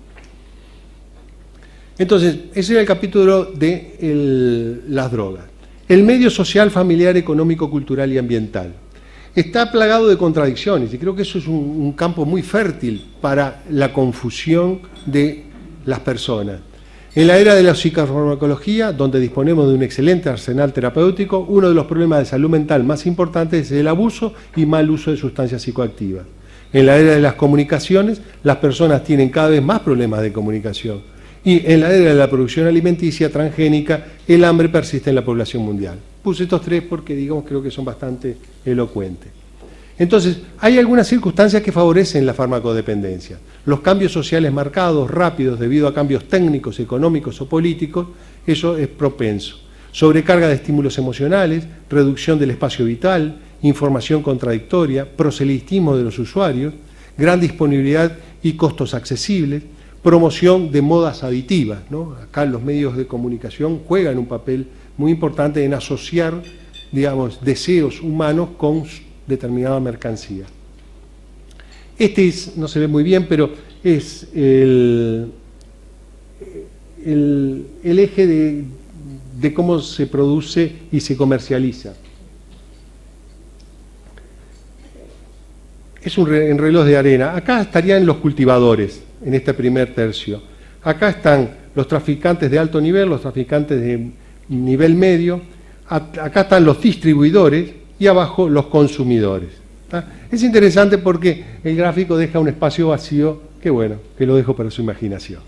Entonces, ese era el capítulo de las drogas. El medio social, familiar, económico, cultural y ambiental está plagado de contradicciones, y creo que eso es un campo muy fértil para la confusión de las personas. En la era de la psicofarmacología, donde disponemos de un excelente arsenal terapéutico, uno de los problemas de salud mental más importantes es el abuso y mal uso de sustancias psicoactivas. En la era de las comunicaciones, las personas tienen cada vez más problemas de comunicación. Y en la era de la producción alimenticia transgénica, el hambre persiste en la población mundial. Puse estos tres porque, digamos, creo que son bastante elocuentes. Entonces, hay algunas circunstancias que favorecen la farmacodependencia. Los cambios sociales marcados, rápidos, debido a cambios técnicos, económicos o políticos, eso es propenso. Sobrecarga de estímulos emocionales, reducción del espacio vital, información contradictoria, proselitismo de los usuarios, gran disponibilidad y costos accesibles, promoción de modas aditivas, ¿no? Acá los medios de comunicación juegan un papel muy importante en asociar, digamos, deseos humanos con determinada mercancía. No se ve muy bien, pero es el eje de cómo se produce y se comercializa. es en reloj de arena. Acá estarían los cultivadores, en este primer tercio. Acá están los traficantes de alto nivel, los traficantes de nivel medio. Acá están los distribuidores y abajo los consumidores. ¿Tá? Es interesante porque el gráfico deja un espacio vacío, que bueno, que lo dejo para su imaginación.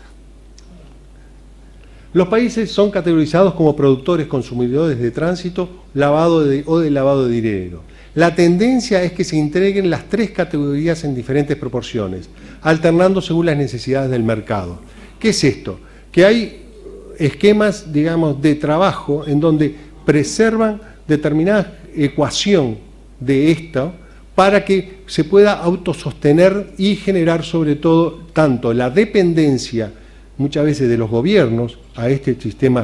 Los países son categorizados como productores, consumidores de tránsito, lavado de dinero. La tendencia es que se integren las tres categorías en diferentes proporciones, alternando según las necesidades del mercado. ¿Qué es esto? Que hay esquemas, digamos, de trabajo en donde preservan determinada ecuación de esto para que se pueda autosostener y generar sobre todo tanto la dependencia muchas veces de los gobiernos a este sistema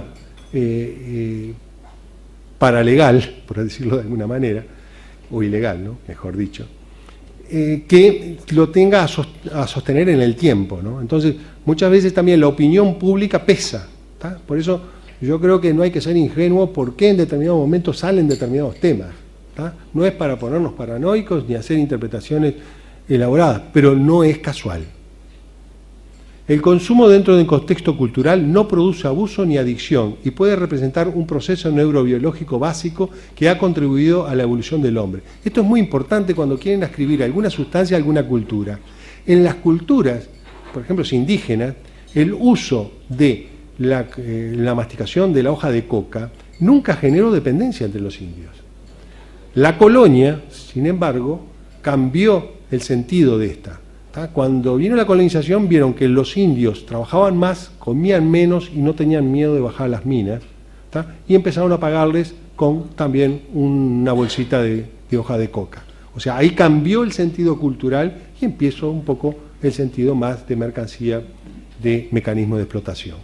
paralegal, por decirlo de alguna manera, o ilegal, ¿no? Mejor dicho, que lo tenga a sostener en el tiempo, ¿no? Entonces, muchas veces también la opinión pública pesa, ¿tá? Por eso yo creo que no hay que ser ingenuo porque en determinados momentos salen determinados temas, ¿tá? No es para ponernos paranoicos ni hacer interpretaciones elaboradas, pero no es casual. El consumo dentro de un contexto cultural no produce abuso ni adicción y puede representar un proceso neurobiológico básico que ha contribuido a la evolución del hombre. Esto es muy importante cuando quieren ascribir alguna sustancia a alguna cultura. En las culturas, por ejemplo, indígenas, el uso de la masticación de la hoja de coca nunca generó dependencia entre los indios. La colonia, sin embargo, cambió el sentido de esta. Cuando vino la colonización vieron que los indios trabajaban más, comían menos y no tenían miedo de bajar las minas, ¿tá? Y empezaron a pagarles con también una bolsita de hoja de coca. O sea, ahí cambió el sentido cultural y empezó un poco el sentido más de mercancía, de mecanismo de explotación.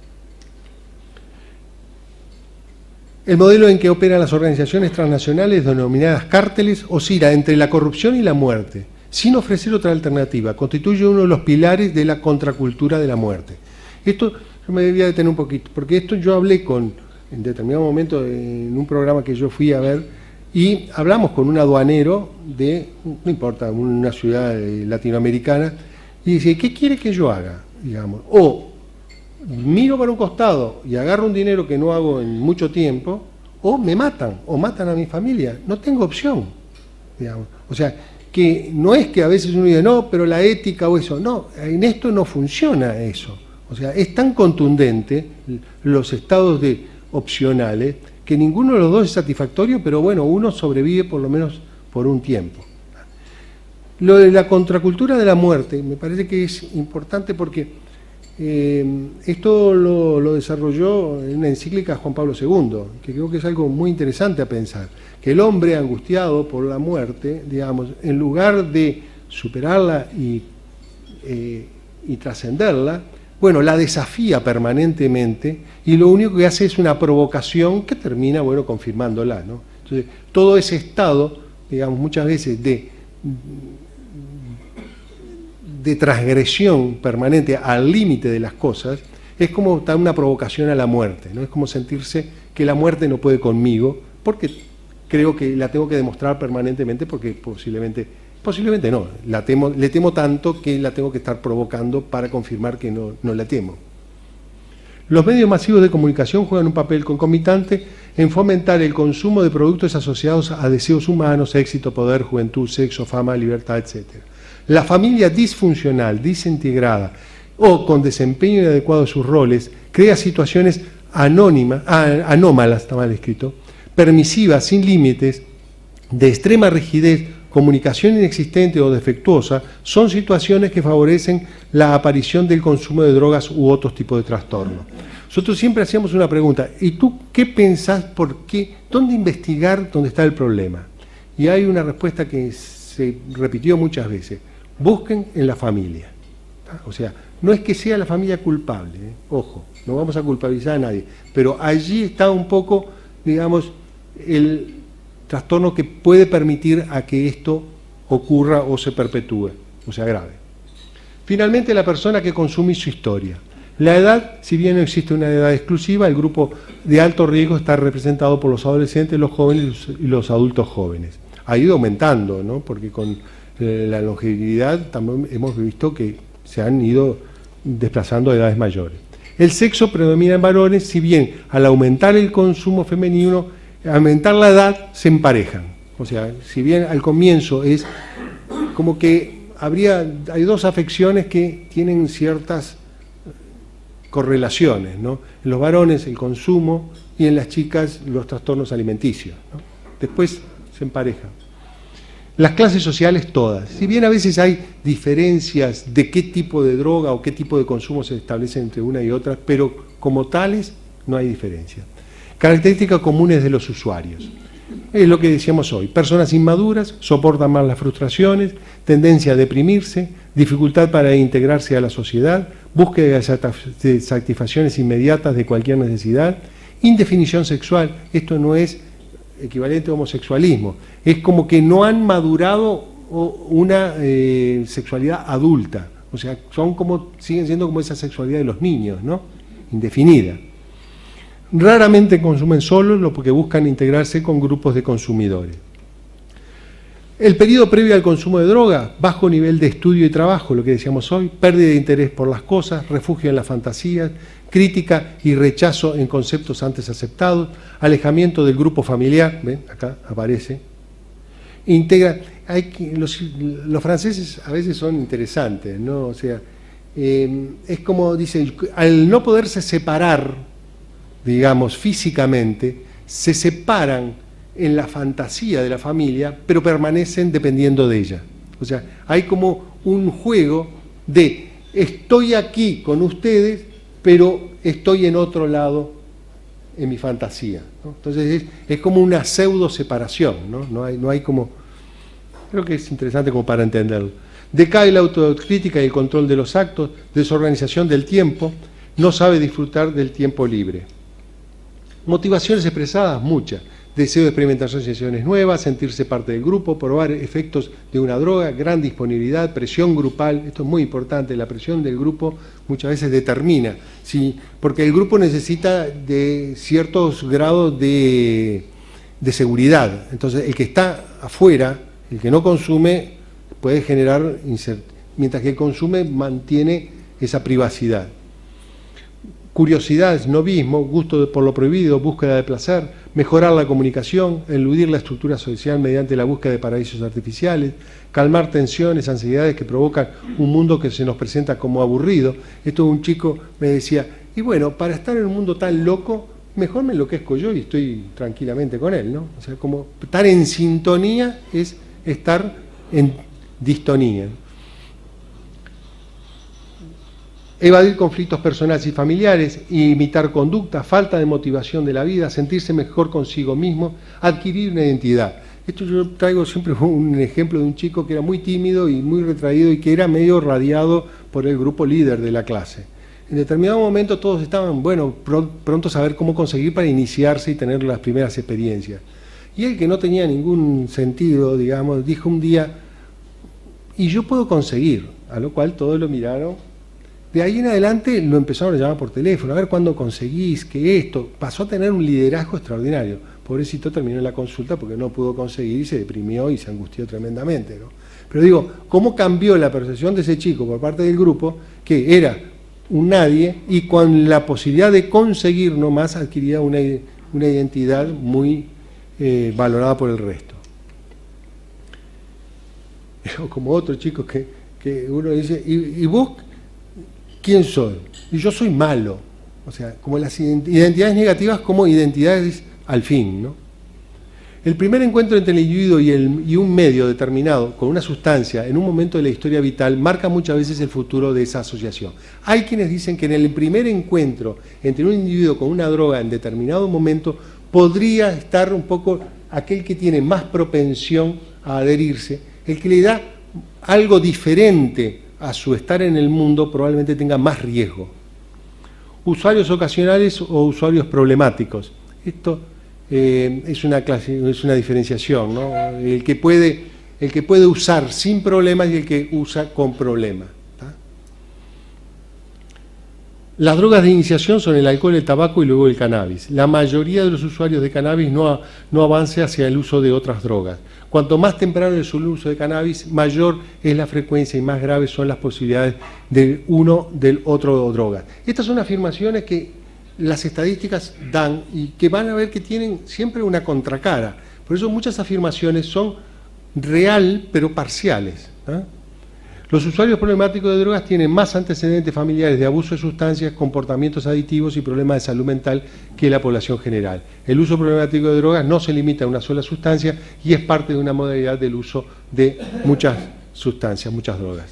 El modelo en que operan las organizaciones transnacionales denominadas cárteles oscila entre la corrupción y la muerte, sin ofrecer otra alternativa. Constituye uno de los pilares de la contracultura de la muerte. Esto yo me debía detener un poquito, porque esto yo hablé en determinado momento en un programa que yo fui a ver, y hablamos con un aduanero de, no importa, una ciudad latinoamericana, y dice, ¿qué quiere que yo haga? Digamos, o miro para un costado y agarro un dinero que no hago en mucho tiempo, o me matan, o matan a mi familia. No tengo opción, digamos. O sea, que no es que a veces uno dice, no, pero la ética o eso, no, en esto no funciona eso. O sea, es tan contundente los estados opcionales que ninguno de los dos es satisfactorio, pero bueno, uno sobrevive por lo menos por un tiempo. Lo de la contracultura de la muerte me parece que es importante porque esto lo desarrolló en una encíclica Juan Pablo II, que creo que es algo muy interesante a pensar, que el hombre angustiado por la muerte, digamos, en lugar de superarla y trascenderla, bueno, la desafía permanentemente y lo único que hace es una provocación que termina, bueno, confirmándola, ¿no? Entonces, todo ese estado, digamos, muchas veces de transgresión permanente al límite de las cosas, es como una provocación a la muerte, ¿no? Es como sentirse que la muerte no puede conmigo, porque creo que la tengo que demostrar permanentemente, porque posiblemente no, le temo tanto que la tengo que estar provocando para confirmar que no la temo. Los medios masivos de comunicación juegan un papel concomitante en fomentar el consumo de productos asociados a deseos humanos, éxito, poder, juventud, sexo, fama, libertad, etc. La familia disfuncional, desintegrada o con desempeño inadecuado de sus roles crea situaciones anómalas, está mal escrito, permisivas, sin límites, de extrema rigidez, comunicación inexistente o defectuosa, son situaciones que favorecen la aparición del consumo de drogas u otros tipos de trastornos. Nosotros siempre hacíamos una pregunta, ¿y tú qué pensás, por qué, dónde investigar dónde está el problema? Y hay una respuesta que se repitió muchas veces, busquen en la familia. O sea, no es que sea la familia culpable, ojo, no vamos a culpabilizar a nadie, pero allí está un poco, digamos, el trastorno que puede permitir a que esto ocurra o se perpetúe, o se agrave. Finalmente, la persona que consume su historia. La edad, si bien no existe una edad exclusiva, el grupo de alto riesgo está representado por los adolescentes, los jóvenes y los adultos jóvenes. Ha ido aumentando, ¿no? Porque con la longevidad también hemos visto que se han ido desplazando a edades mayores. El sexo predomina en varones, si bien al aumentar el consumo femenino, aumentar la edad, se emparejan. O sea, si bien al comienzo es como que hay dos afecciones que tienen ciertas correlaciones, ¿no? En los varones el consumo y en las chicas los trastornos alimenticios, ¿no? Después se emparejan. Las clases sociales todas, si bien a veces hay diferencias de qué tipo de droga o qué tipo de consumo se establecen entre una y otra, pero como tales no hay diferencia. Características comunes de los usuarios. Es lo que decíamos hoy, personas inmaduras, soportan más las frustraciones, tendencia a deprimirse, dificultad para integrarse a la sociedad, búsqueda de satisfacciones inmediatas de cualquier necesidad, indefinición sexual, esto no es equivalente a homosexualismo, es como que no han madurado una sexualidad adulta, o sea, siguen siendo como esa sexualidad de los niños, ¿no? Indefinida. Raramente consumen solos, lo que buscan integrarse con grupos de consumidores. El periodo previo al consumo de droga, bajo nivel de estudio y trabajo, lo que decíamos hoy, pérdida de interés por las cosas, refugio en las fantasías, crítica y rechazo en conceptos antes aceptados, alejamiento del grupo familiar, ¿ven? Acá aparece. Los franceses a veces son interesantes, ¿no? O sea, es como dice, al no poderse separar, digamos, físicamente, se separan en la fantasía de la familia, pero permanecen dependiendo de ella. O sea, hay como un juego de estoy aquí con ustedes, pero estoy en otro lado en mi fantasía, ¿no? Entonces es como una pseudo separación, ¿no? No hay como... Creo que es interesante como para entenderlo. Decae la autocrítica y el control de los actos, desorganización del tiempo, no sabe disfrutar del tiempo libre. Motivaciones expresadas, muchas. Deseo de experimentar sensaciones nuevas, sentirse parte del grupo, probar efectos de una droga, gran disponibilidad, presión grupal, esto es muy importante, la presión del grupo muchas veces determina, ¿sí? Porque el grupo necesita de ciertos grados de seguridad, entonces el que está afuera, el que no consume, puede generar incertidumbre, mientras que el consume mantiene esa privacidad. Curiosidad, snobismo, gusto por lo prohibido, búsqueda de placer, mejorar la comunicación, eludir la estructura social mediante la búsqueda de paraísos artificiales, calmar tensiones, ansiedades que provocan un mundo que se nos presenta como aburrido. Esto un chico me decía, y bueno, para estar en un mundo tan loco, mejor me enloquezco yo y estoy tranquilamente con él, ¿no? O sea, como estar en sintonía es estar en distonía. Evadir conflictos personales y familiares, imitar conductas, falta de motivación de la vida, sentirse mejor consigo mismo, adquirir una identidad. Esto yo traigo siempre un ejemplo de un chico que era muy tímido y muy retraído y que era medio radiado por el grupo líder de la clase. En determinado momento todos estaban, bueno, prontos a ver cómo conseguir para iniciarse y tener las primeras experiencias. Y él, que no tenía ningún sentido, digamos, dijo un día, y yo puedo conseguir, a lo cual todos lo miraron. De ahí en adelante lo empezaron a llamar por teléfono, a ver cuándo conseguís, que esto. Pasó a tener un liderazgo extraordinario. Pobrecito terminó la consulta porque no pudo conseguir y se deprimió y se angustió tremendamente, ¿no? Pero digo, ¿cómo cambió la percepción de ese chico por parte del grupo, que era un nadie, y con la posibilidad de conseguir nomás adquiría una identidad muy valorada por el resto? Como otro chico que uno dice, ¿y vos quién soy? Y yo soy malo. O sea, como las identidades negativas como identidades al fin, ¿no? El primer encuentro entre el individuo y un medio determinado con una sustancia en un momento de la historia vital marca muchas veces el futuro de esa asociación. Hay quienes dicen que en el primer encuentro entre un individuo con una droga en determinado momento podría estar un poco aquel que tiene más propensión a adherirse, el que le da algo diferente a su estar en el mundo probablemente tenga más riesgo. Usuarios ocasionales o usuarios problemáticos. Esto es una diferenciación, ¿no? El que puede usar sin problemas y el que usa con problemas. Las drogas de iniciación son el alcohol, el tabaco y luego el cannabis. La mayoría de los usuarios de cannabis no avanza hacia el uso de otras drogas. Cuanto más temprano es el uso de cannabis, mayor es la frecuencia y más graves son las posibilidades de uno del otro droga. Estas son afirmaciones que las estadísticas dan y que van a ver que tienen siempre una contracara. Por eso muchas afirmaciones son real pero parciales, ¿eh? Los usuarios problemáticos de drogas tienen más antecedentes familiares de abuso de sustancias, comportamientos adictivos y problemas de salud mental que la población general. El uso problemático de drogas no se limita a una sola sustancia y es parte de una modalidad del uso de muchas sustancias, muchas drogas.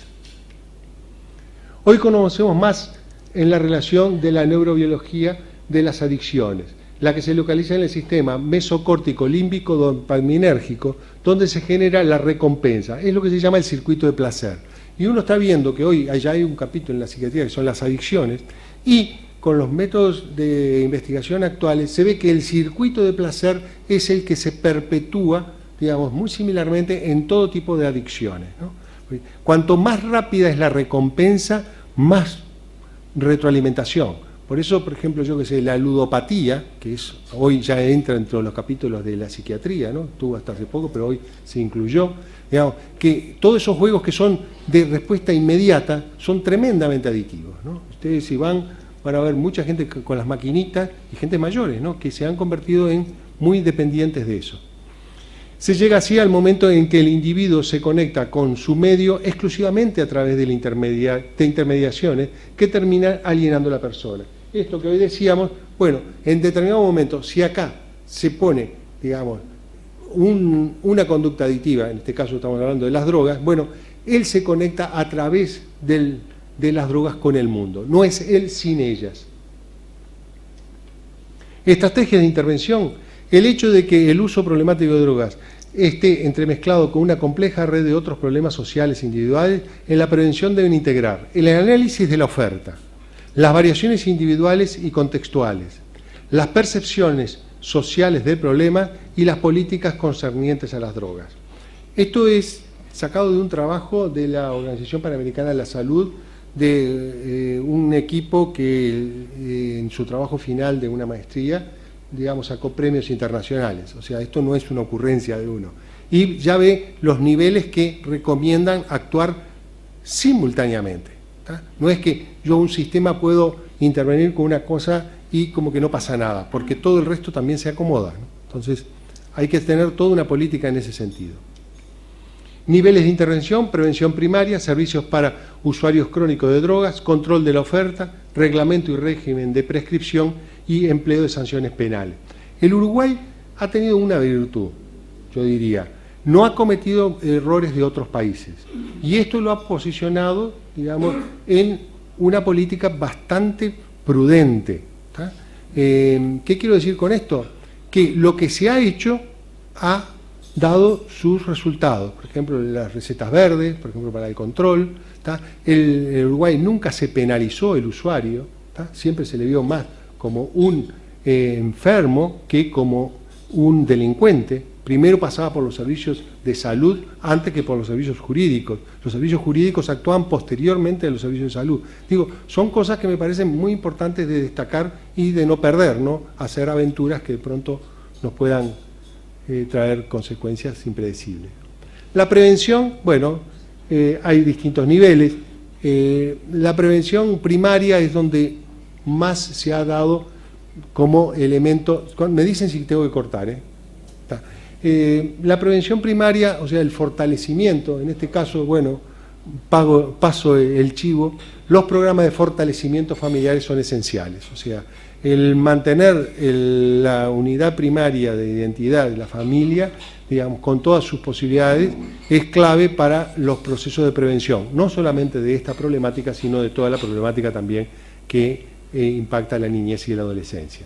Hoy conocemos más en la relación de la neurobiología de las adicciones, la que se localiza en el sistema mesocórtico límbico dopaminérgico, donde se genera la recompensa. Es lo que se llama el circuito de placer. Y uno está viendo que hoy ya hay un capítulo en la psiquiatría que son las adicciones, y con los métodos de investigación actuales se ve que el circuito de placer es el que se perpetúa, digamos, muy similarmente en todo tipo de adicciones, ¿no? Cuanto más rápida es la recompensa, más retroalimentación. Por eso, por ejemplo, yo que sé, la ludopatía, que es, hoy ya entra entre los capítulos de la psiquiatría, ¿no? Estuvo hasta hace poco, pero hoy se incluyó, digamos, que todos esos juegos que son de respuesta inmediata son tremendamente adictivos, ¿no? Ustedes si van a ver mucha gente con las maquinitas y gente mayores, ¿no? Que se han convertido en muy dependientes de eso. Se llega así al momento en que el individuo se conecta con su medio exclusivamente a través de intermediaciones que terminan alienando a la persona. Esto que hoy decíamos, bueno, en determinado momento, si acá se pone, digamos, una conducta adictiva, en este caso estamos hablando de las drogas, bueno, él se conecta a través de las drogas con el mundo, no es él sin ellas. Estrategias de intervención, el hecho de que el uso problemático de drogas esté entremezclado con una compleja red de otros problemas sociales individuales, en la prevención deben integrar el análisis de la oferta, las variaciones individuales y contextuales, las percepciones sociales del problema y las políticas concernientes a las drogas. Esto es sacado de un trabajo de la Organización Panamericana de la Salud, de un equipo que en su trabajo final de una maestría, digamos, sacó premios internacionales. O sea, esto no es una ocurrencia de uno. Y ya ve los niveles que recomiendan actuar simultáneamente, ¿tá? No es que yo un sistema puedo intervenir con una cosa y como que no pasa nada, porque todo el resto también se acomoda, ¿no? Entonces, hay que tener toda una política en ese sentido. Niveles de intervención, prevención primaria, servicios para usuarios crónicos de drogas, control de la oferta, reglamento y régimen de prescripción y empleo de sanciones penales. El Uruguay ha tenido una virtud, yo diría, no ha cometido errores de otros países, y esto lo ha posicionado, digamos, en una política bastante prudente, ¿tá? ¿Qué quiero decir con esto? Que lo que se ha hecho ha dado sus resultados. Por ejemplo, las recetas verdes, por ejemplo, para el control, ¿tá? El Uruguay nunca se penalizó el usuario, ¿tá? Siempre se le vio más como un enfermo que como un delincuente. Primero pasaba por los servicios de salud antes que por los servicios jurídicos. Los servicios jurídicos actúan posteriormente a los servicios de salud. Digo, son cosas que me parecen muy importantes de destacar y de no perder, ¿no? Hacer aventuras que de pronto nos puedan traer consecuencias impredecibles. La prevención, bueno, hay distintos niveles. La prevención primaria es donde más se ha dado como elemento. Me dicen si tengo que cortar, Está. La prevención primaria, o sea, el fortalecimiento, en este caso, bueno, paso el chivo, los programas de fortalecimiento familiares son esenciales, o sea, el mantener la unidad primaria de identidad de la familia, digamos, con todas sus posibilidades, es clave para los procesos de prevención, no solamente de esta problemática, sino de toda la problemática también que impacta a la niñez y la adolescencia.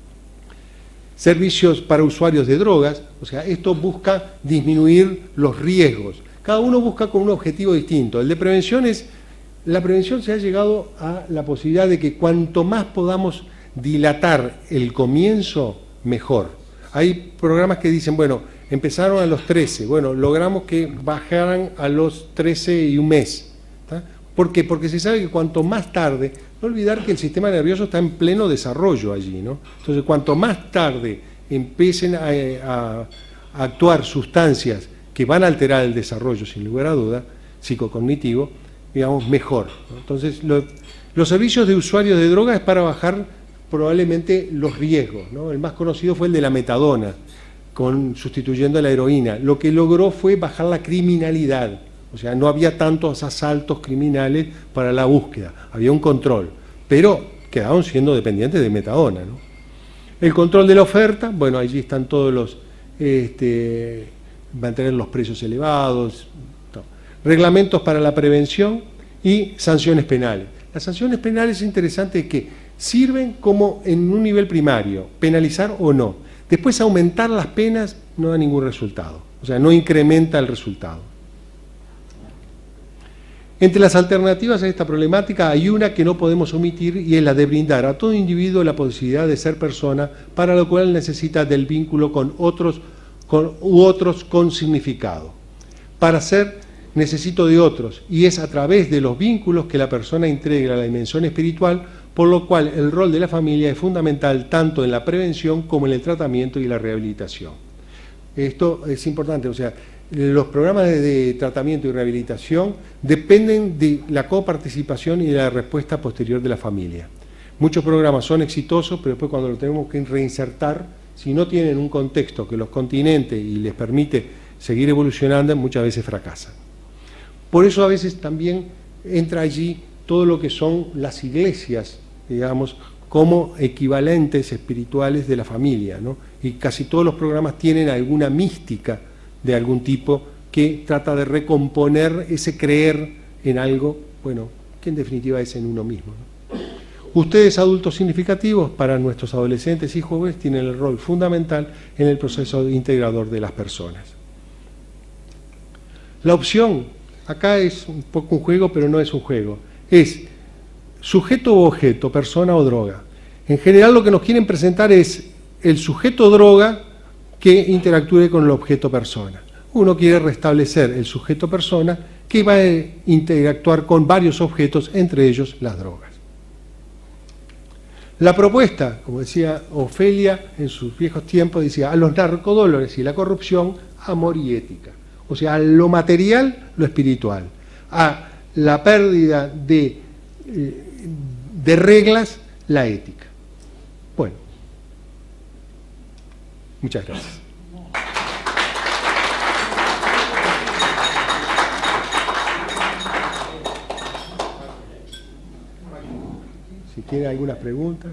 Servicios para usuarios de drogas, o sea, esto busca disminuir los riesgos. Cada uno busca con un objetivo distinto. El de prevención es, la prevención se ha llegado a la posibilidad de que cuanto más podamos dilatar el comienzo, mejor. Hay programas que dicen, bueno, empezaron a los 13, bueno, logramos que bajaran a los 13 y un mes, ¿tá? ¿Por qué? Porque se sabe que cuanto más tarde, no olvidar que el sistema nervioso está en pleno desarrollo allí, ¿no? Entonces, cuanto más tarde empiecen a actuar sustancias que van a alterar el desarrollo, sin lugar a duda, psicocognitivo, digamos, mejor, ¿no? Entonces, los servicios de usuarios de drogas es para bajar probablemente los riesgos, ¿no? El más conocido fue el de la metadona, sustituyendo a la heroína. Lo que logró fue bajar la criminalidad. O sea, no había tantos asaltos criminales para la búsqueda, había un control, pero quedaron siendo dependientes de metadona, ¿no? El control de la oferta, bueno, allí están todos los, mantener los precios elevados, no. Reglamentos para la prevención y sanciones penales. Las sanciones penales es interesante que sirven como en un nivel primario, penalizar o no. Después aumentar las penas no da ningún resultado, o sea, no incrementa el resultado. Entre las alternativas a esta problemática hay una que no podemos omitir y es la de brindar a todo individuo la posibilidad de ser persona, para lo cual necesita del vínculo con otros con significado. Para ser necesito de otros y es a través de los vínculos que la persona integra la dimensión espiritual, por lo cual el rol de la familia es fundamental tanto en la prevención como en el tratamiento y la rehabilitación. Esto es importante, o sea, los programas de tratamiento y rehabilitación dependen de la coparticipación y de la respuesta posterior de la familia. Muchos programas son exitosos, pero después cuando lo tenemos que reinsertar, si no tienen un contexto que los continente y les permite seguir evolucionando, muchas veces fracasan. Por eso a veces también entra allí todo lo que son las iglesias, digamos, como equivalentes espirituales de la familia, ¿no? Y casi todos los programas tienen alguna mística de algún tipo que trata de recomponer ese creer en algo, bueno, que en definitiva es en uno mismo, ¿no? Ustedes, adultos significativos, para nuestros adolescentes y jóvenes, tienen el rol fundamental en el proceso integrador de las personas. La opción, acá es un poco un juego, pero no es un juego, es sujeto o objeto, persona o droga. En general lo que nos quieren presentar es el sujeto droga que interactúe con el objeto persona. Uno quiere restablecer el sujeto persona que va a interactuar con varios objetos, entre ellos las drogas. La propuesta, como decía Ofelia en sus viejos tiempos, decía a los narcodólares y la corrupción, amor y ética. O sea, a lo material, lo espiritual. A la pérdida de reglas, la ética. Bueno, muchas gracias. Si tiene algunas preguntas.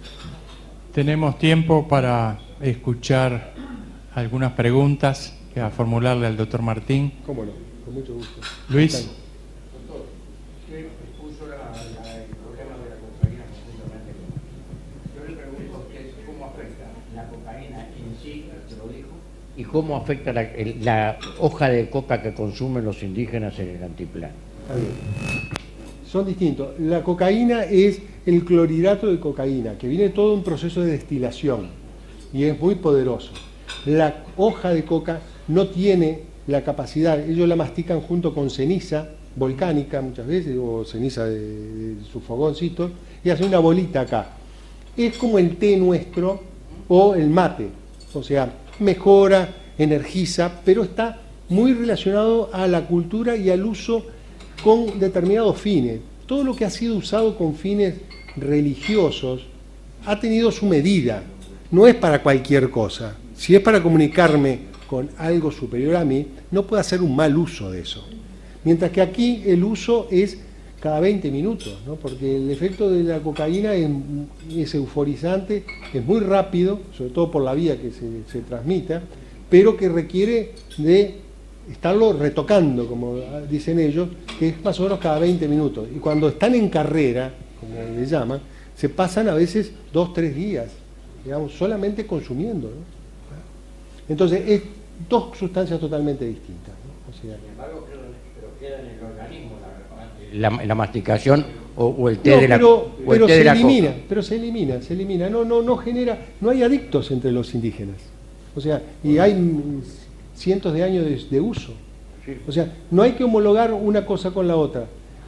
Tenemos tiempo para escuchar algunas preguntas que a formularle al doctor Martín. Cómo no, con mucho gusto. Luis. Doctor, usted expuso el problema de la cocaína completamente. Yo le pregunto cómo afecta la cocaína en sí, se lo dijo, y cómo afecta la hoja de coca que consumen los indígenas en el altiplano. Está bien. Son distintos. La cocaína es el clorhidrato de cocaína, que viene todo un proceso de destilación y es muy poderoso. La hoja de coca no tiene la capacidad, ellos la mastican junto con ceniza volcánica muchas veces, o ceniza de su fogoncito, y hacen una bolita acá. Es como el té nuestro o el mate, o sea, mejora, energiza, pero está muy relacionado a la cultura y al uso con determinados fines. Todo lo que ha sido usado con fines religiosos ha tenido su medida, no es para cualquier cosa. Si es para comunicarme con algo superior a mí, no puedo hacer un mal uso de eso. Mientras que aquí el uso es cada 20 minutos, ¿no? Porque el efecto de la cocaína es euforizante, es muy rápido, sobre todo por la vía que se transmita, pero que requiere de estarlo retocando, como dicen ellos, que es más o menos cada 20 minutos. Y cuando están en carrera, como le llaman, se pasan a veces 2-3 días, digamos, solamente consumiendo, ¿no? Entonces, es dos sustancias totalmente distintas, ¿no? O sea, sin embargo, pero queda en el organismo la masticación o el té de la pero se elimina, pero se elimina. No genera, no hay adictos entre los indígenas. O sea, y hay cientos de años de uso. O sea, no hay que homologar una cosa con la otra.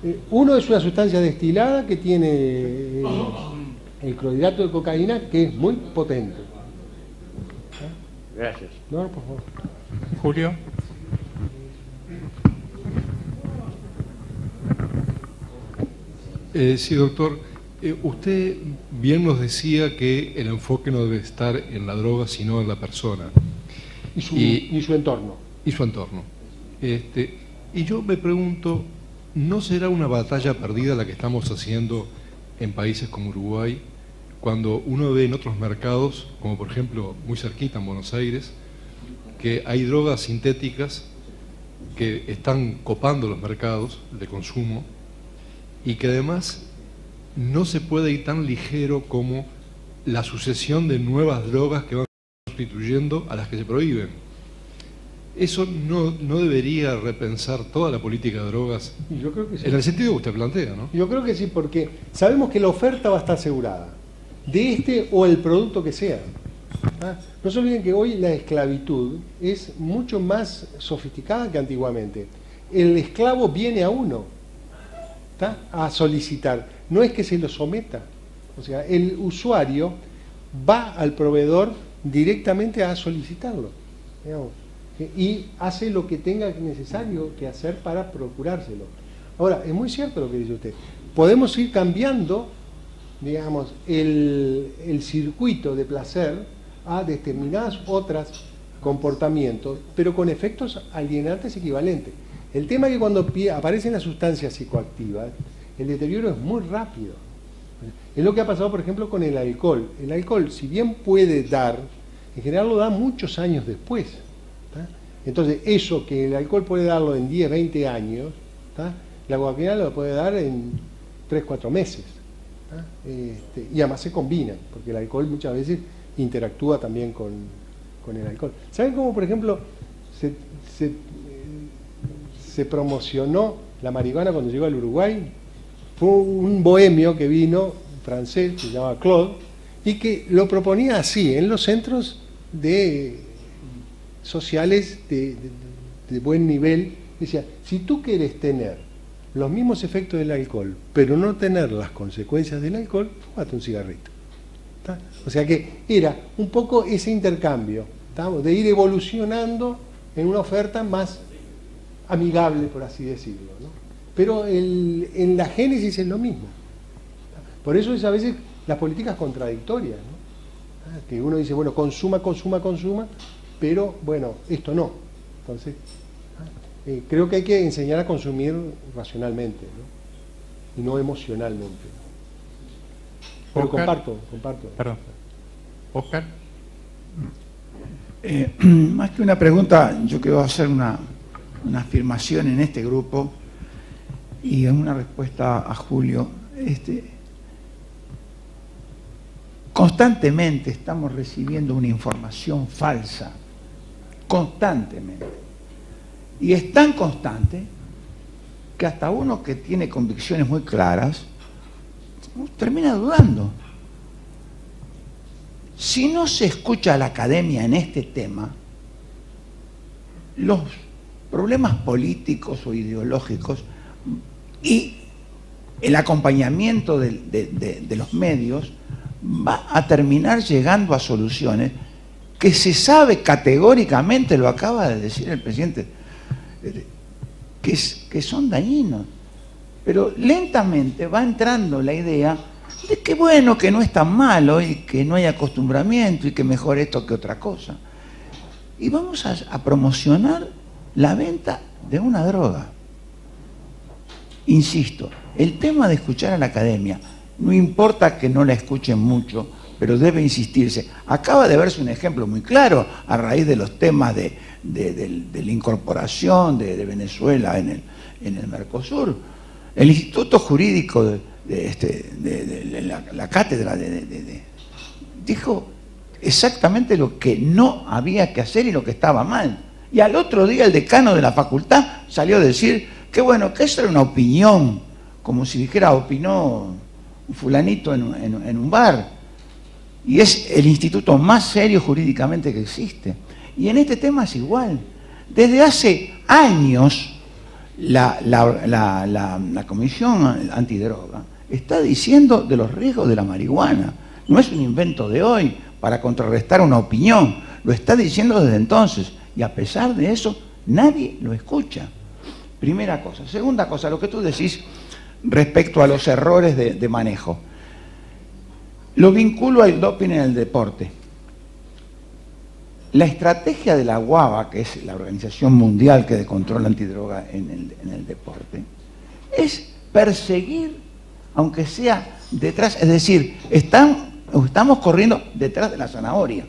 Uno es una sustancia destilada que tiene el clorhidrato de cocaína, que es muy potente. Gracias. No, por favor. Julio. Sí, doctor. Usted bien nos decía que el enfoque no debe estar en la droga, sino en la persona. Y su entorno. Y su entorno. Y yo me pregunto, ¿no será una batalla perdida la que estamos haciendo en países como Uruguay, cuando uno ve en otros mercados, como por ejemplo muy cerquita en Buenos Aires, que hay drogas sintéticas que están copando los mercados de consumo y que además no se puede ir tan ligero como la sucesión de nuevas drogas que van sustituyendo a las que se prohíben? ¿Eso no debería repensar toda la política de drogas? Yo creo que sí. En el sentido que usted plantea, ¿no? Yo creo que sí, porque sabemos que la oferta va a estar asegurada, de este o el producto que sea. ¿Ah? No se olviden que hoy la esclavitud es mucho más sofisticada que antiguamente. El esclavo viene a uno, ¿tá?, a solicitar, no es que se lo someta. O sea, el usuario va al proveedor directamente a solicitarlo, digamos, y hace lo que tenga necesario que hacer para procurárselo. Ahora, es muy cierto lo que dice usted. Podemos ir cambiando, digamos, el circuito de placer a determinadas otras comportamientos, pero con efectos alienantes equivalentes. El tema es que cuando aparecen las sustancias psicoactivas, el deterioro es muy rápido. Es lo que ha pasado, por ejemplo, con el alcohol. El alcohol, si bien puede dar, en general lo da muchos años después. ¿Tá? Entonces, eso que el alcohol puede darlo en 10, 20 años, ¿tá?, la cocaína lo puede dar en 3, 4 meses. ¿Tá? Y además se combinan, porque el alcohol muchas veces interactúa también con el alcohol. ¿Saben cómo, por ejemplo, se promocionó la marihuana cuando llegó al Uruguay? Fue un bohemio que vino, francés, que se llama Claude, y que lo proponía así, en los centros sociales de buen nivel. Decía, si tú quieres tener los mismos efectos del alcohol, pero no tener las consecuencias del alcohol, fúmate un cigarrito. ¿Tá? O sea que era un poco ese intercambio, ¿tá?, de ir evolucionando en una oferta más amigable, por así decirlo, ¿no? Pero en la génesis es lo mismo. Por eso es a veces las políticas contradictorias, ¿no? Que uno dice, bueno, consuma, pero bueno, esto no. Entonces, creo que hay que enseñar a consumir racionalmente, ¿no?, y no emocionalmente. Pero Oscar. comparto. Perdón. Oscar. Más que una pregunta, yo quiero hacer una afirmación en este grupo y una respuesta a Julio. Constantemente estamos recibiendo una información falsa, constantemente. Y es tan constante que hasta uno que tiene convicciones muy claras termina dudando. Si no se escucha a la academia en este tema, los problemas políticos o ideológicos y el acompañamiento de los medios va a terminar llegando a soluciones que se sabe categóricamente, lo acaba de decir el presidente, que son dañinos. Pero lentamente va entrando la idea de que bueno, que no es tan malo y que no hay acostumbramiento y que mejor esto que otra cosa. Y vamos a promocionar la venta de una droga. Insisto, el tema de escuchar a la academia, no importa que no la escuchen mucho, pero debe insistirse. Acaba de verse un ejemplo muy claro a raíz de los temas de la incorporación de Venezuela en el Mercosur. El Instituto Jurídico de la cátedra dijo exactamente lo que no había que hacer y lo que estaba mal. Y al otro día el decano de la facultad salió a decir que bueno, que eso era una opinión, como si dijera opinó un fulanito en un bar. Y es el instituto más serio jurídicamente que existe. Y en este tema es igual. Desde hace años La Comisión Antidroga está diciendo de los riesgos de la marihuana. No es un invento de hoy para contrarrestar una opinión, lo está diciendo desde entonces, y a pesar de eso nadie lo escucha. Primera cosa. Segunda cosa, lo que tú decís respecto a los errores de manejo. Lo vinculo al doping en el deporte. La estrategia de la UABA, que es la Organización Mundial que controla antidroga en el deporte, es perseguir, aunque sea detrás, es decir, estamos corriendo detrás de la zanahoria.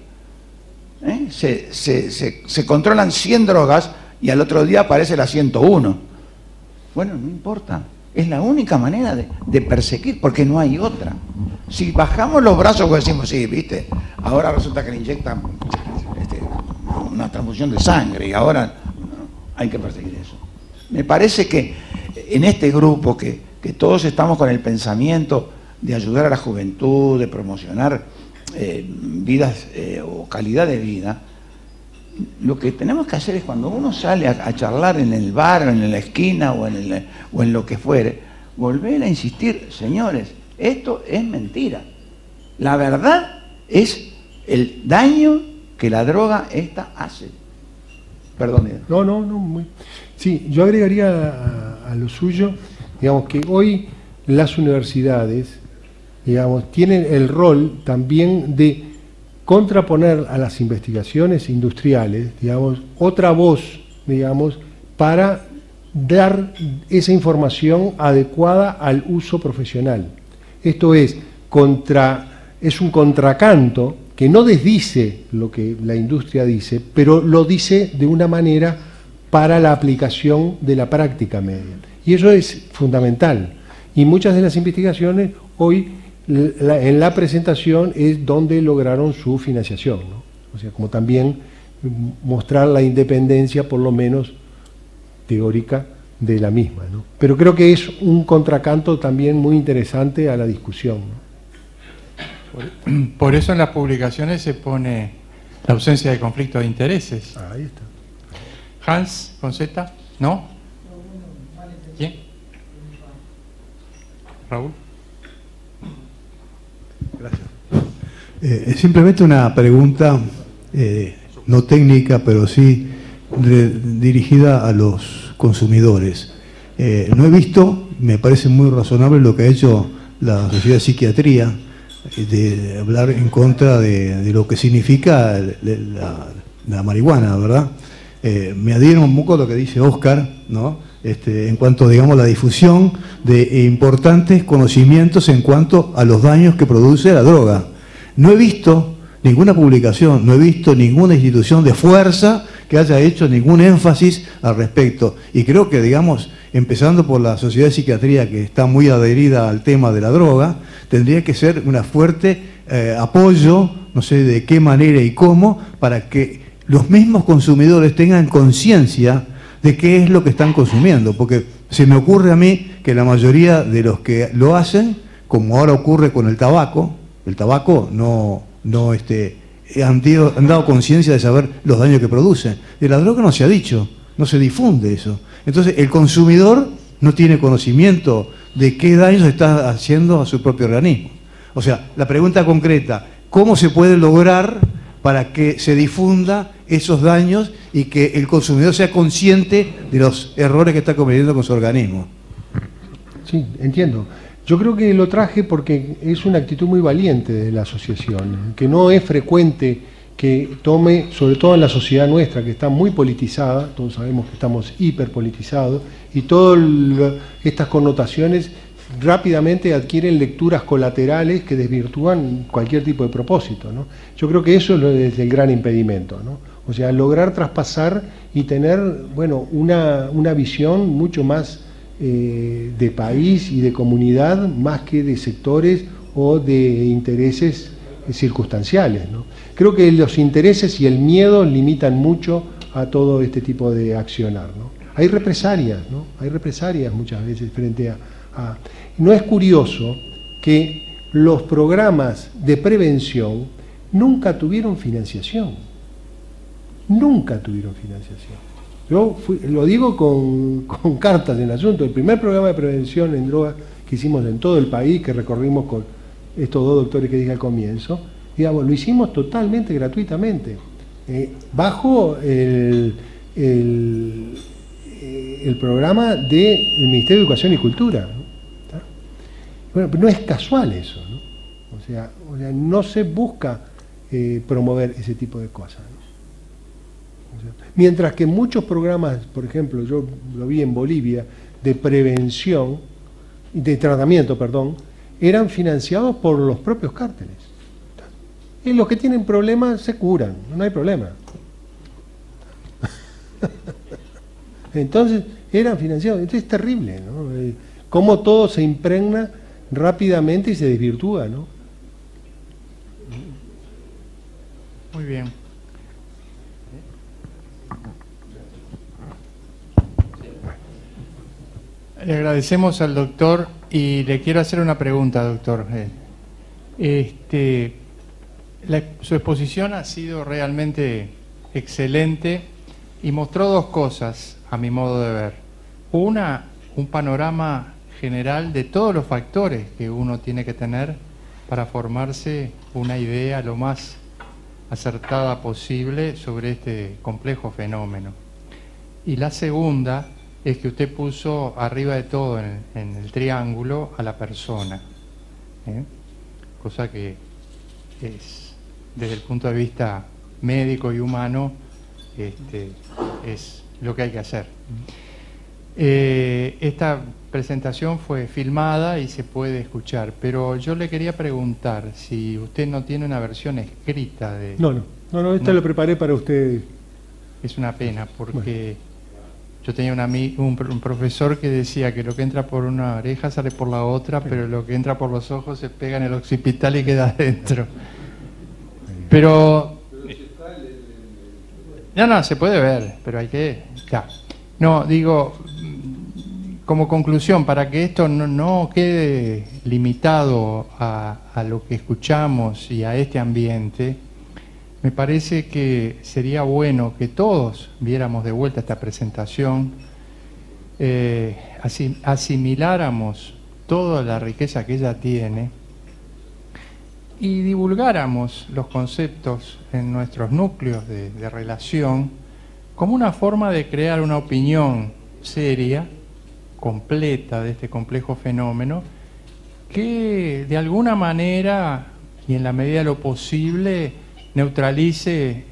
Se controlan 100 drogas y al otro día aparece la 101. Bueno, no importa. Es la única manera de perseguir, porque no hay otra. Si bajamos los brazos y decimos, sí, viste, ahora resulta que le inyectan una transfusión de sangre y ahora hay que perseguir eso. Me parece que en este grupo que todos estamos con el pensamiento de ayudar a la juventud, de promocionar vidas o calidad de vida, lo que tenemos que hacer es cuando uno sale a charlar en el bar, o en la esquina o en lo que fuere, volver a insistir, señores, esto es mentira. La verdad es el daño que la droga esta hace. Perdón. No. Sí, yo agregaría a lo suyo, digamos que hoy las universidades, digamos, tienen el rol también de contraponer a las investigaciones industriales, digamos, otra voz, digamos, para dar esa información adecuada al uso profesional. Esto es un contracanto que no desdice lo que la industria dice, pero lo dice de una manera para la aplicación de la práctica médica. Y eso es fundamental. Y muchas de las investigaciones hoy en la presentación es donde lograron su financiación, ¿no? O sea, como también mostrar la independencia, por lo menos teórica, de la misma, ¿no? Pero creo que es un contracanto también muy interesante a la discusión, ¿no? Por eso en las publicaciones se pone la ausencia de conflicto de intereses. Ahí está. Hans, con Z, ¿no? ¿Quién? Raúl. Gracias. Simplemente una pregunta, no técnica, pero sí dirigida a los consumidores. No he visto, me parece muy razonable lo que ha hecho la Sociedad de Psiquiatría, de hablar en contra de lo que significa la marihuana, ¿verdad? Me adhiero un poco a lo que dice Óscar, ¿no? En cuanto, digamos, a la difusión de importantes conocimientos en cuanto a los daños que produce la droga. No he visto ninguna publicación, no he visto ninguna institución de fuerza que haya hecho ningún énfasis al respecto. Y creo que, digamos, empezando por la Sociedad de Psiquiatría, que está muy adherida al tema de la droga, tendría que ser una fuerte apoyo, no sé de qué manera y cómo, para que los mismos consumidores tengan conciencia de qué es lo que están consumiendo, porque se me ocurre a mí que la mayoría de los que lo hacen, como ahora ocurre con el tabaco no han dado conciencia de saber los daños que produce. De la droga no se ha dicho, no se difunde eso. Entonces el consumidor no tiene conocimiento de qué daños está haciendo a su propio organismo. O sea, la pregunta concreta, ¿cómo se puede lograr para que se difunda esos daños y que el consumidor sea consciente de los errores que está cometiendo con su organismo? Sí, entiendo. Yo creo que lo traje porque es una actitud muy valiente de la asociación, que no es frecuente que tome, sobre todo en la sociedad nuestra, que está muy politizada, todos sabemos que estamos hiperpolitizados, y todas estas connotaciones rápidamente adquieren lecturas colaterales que desvirtúan cualquier tipo de propósito, ¿no? Yo creo que eso es el gran impedimento, ¿no? O sea, lograr traspasar y tener, bueno, una visión mucho más de país y de comunidad, más que de sectores o de intereses circunstanciales, ¿no? Creo que los intereses y el miedo limitan mucho a todo este tipo de accionar, ¿no? Hay represalias, ¿no? Hay represalias muchas veces frente a... No es curioso que los programas de prevención nunca tuvieron financiación. Nunca tuvieron financiación. Yo lo digo con cartas en el asunto. El primer programa de prevención en drogas que hicimos en todo el país, que recorrimos con estos dos doctores que dije al comienzo, digamos, lo hicimos totalmente gratuitamente, bajo el programa del Ministerio de Educación y Cultura, ¿no? Bueno, pero no es casual eso, ¿no? O sea, no se busca promover ese tipo de cosas, ¿no? O sea, mientras que muchos programas, por ejemplo, yo lo vi en Bolivia, de prevención, de tratamiento, perdón, eran financiados por los propios cárteles. Y los que tienen problemas se curan, no hay problema. Entonces, eran financiados. Entonces es terrible, ¿no? Cómo todo se impregna rápidamente y se desvirtúa, ¿no? Muy bien. Le agradecemos al doctor y le quiero hacer una pregunta, doctor. Su exposición ha sido realmente excelente y mostró dos cosas, a mi modo de ver. Una, un panorama general de todos los factores que uno tiene que tener para formarse una idea lo más acertada posible sobre este complejo fenómeno. Y la segunda es que usted puso arriba de todo en el triángulo a la persona, cosa que es, desde el punto de vista médico y humano, es lo que hay que hacer. Esta presentación fue filmada y se puede escuchar, pero yo le quería preguntar si usted no tiene una versión escrita de... No, esta lo preparé para usted. Es una pena, porque yo tenía un profesor que decía que lo que entra por una oreja sale por la otra, pero lo que entra por los ojos se pega en el occipital y queda adentro. Pero... No, se puede ver, pero hay que... Ya. No, digo, como conclusión, para que esto no quede limitado a lo que escuchamos y a este ambiente, me parece que sería bueno que todos viéramos de vuelta esta presentación, asimiláramos toda la riqueza que ella tiene y divulgáramos los conceptos en nuestros núcleos de relación como una forma de crear una opinión seria, completa de este complejo fenómeno, que de alguna manera y en la medida de lo posible neutralice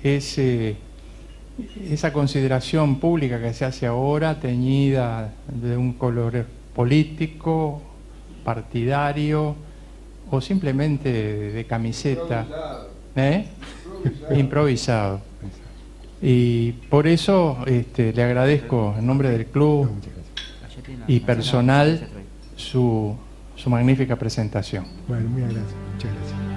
esa consideración pública que se hace ahora, teñida de un color político, partidario o simplemente de camiseta, improvisado. Y por eso le agradezco en nombre del club y personal su magnífica presentación. Bueno, muchas gracias.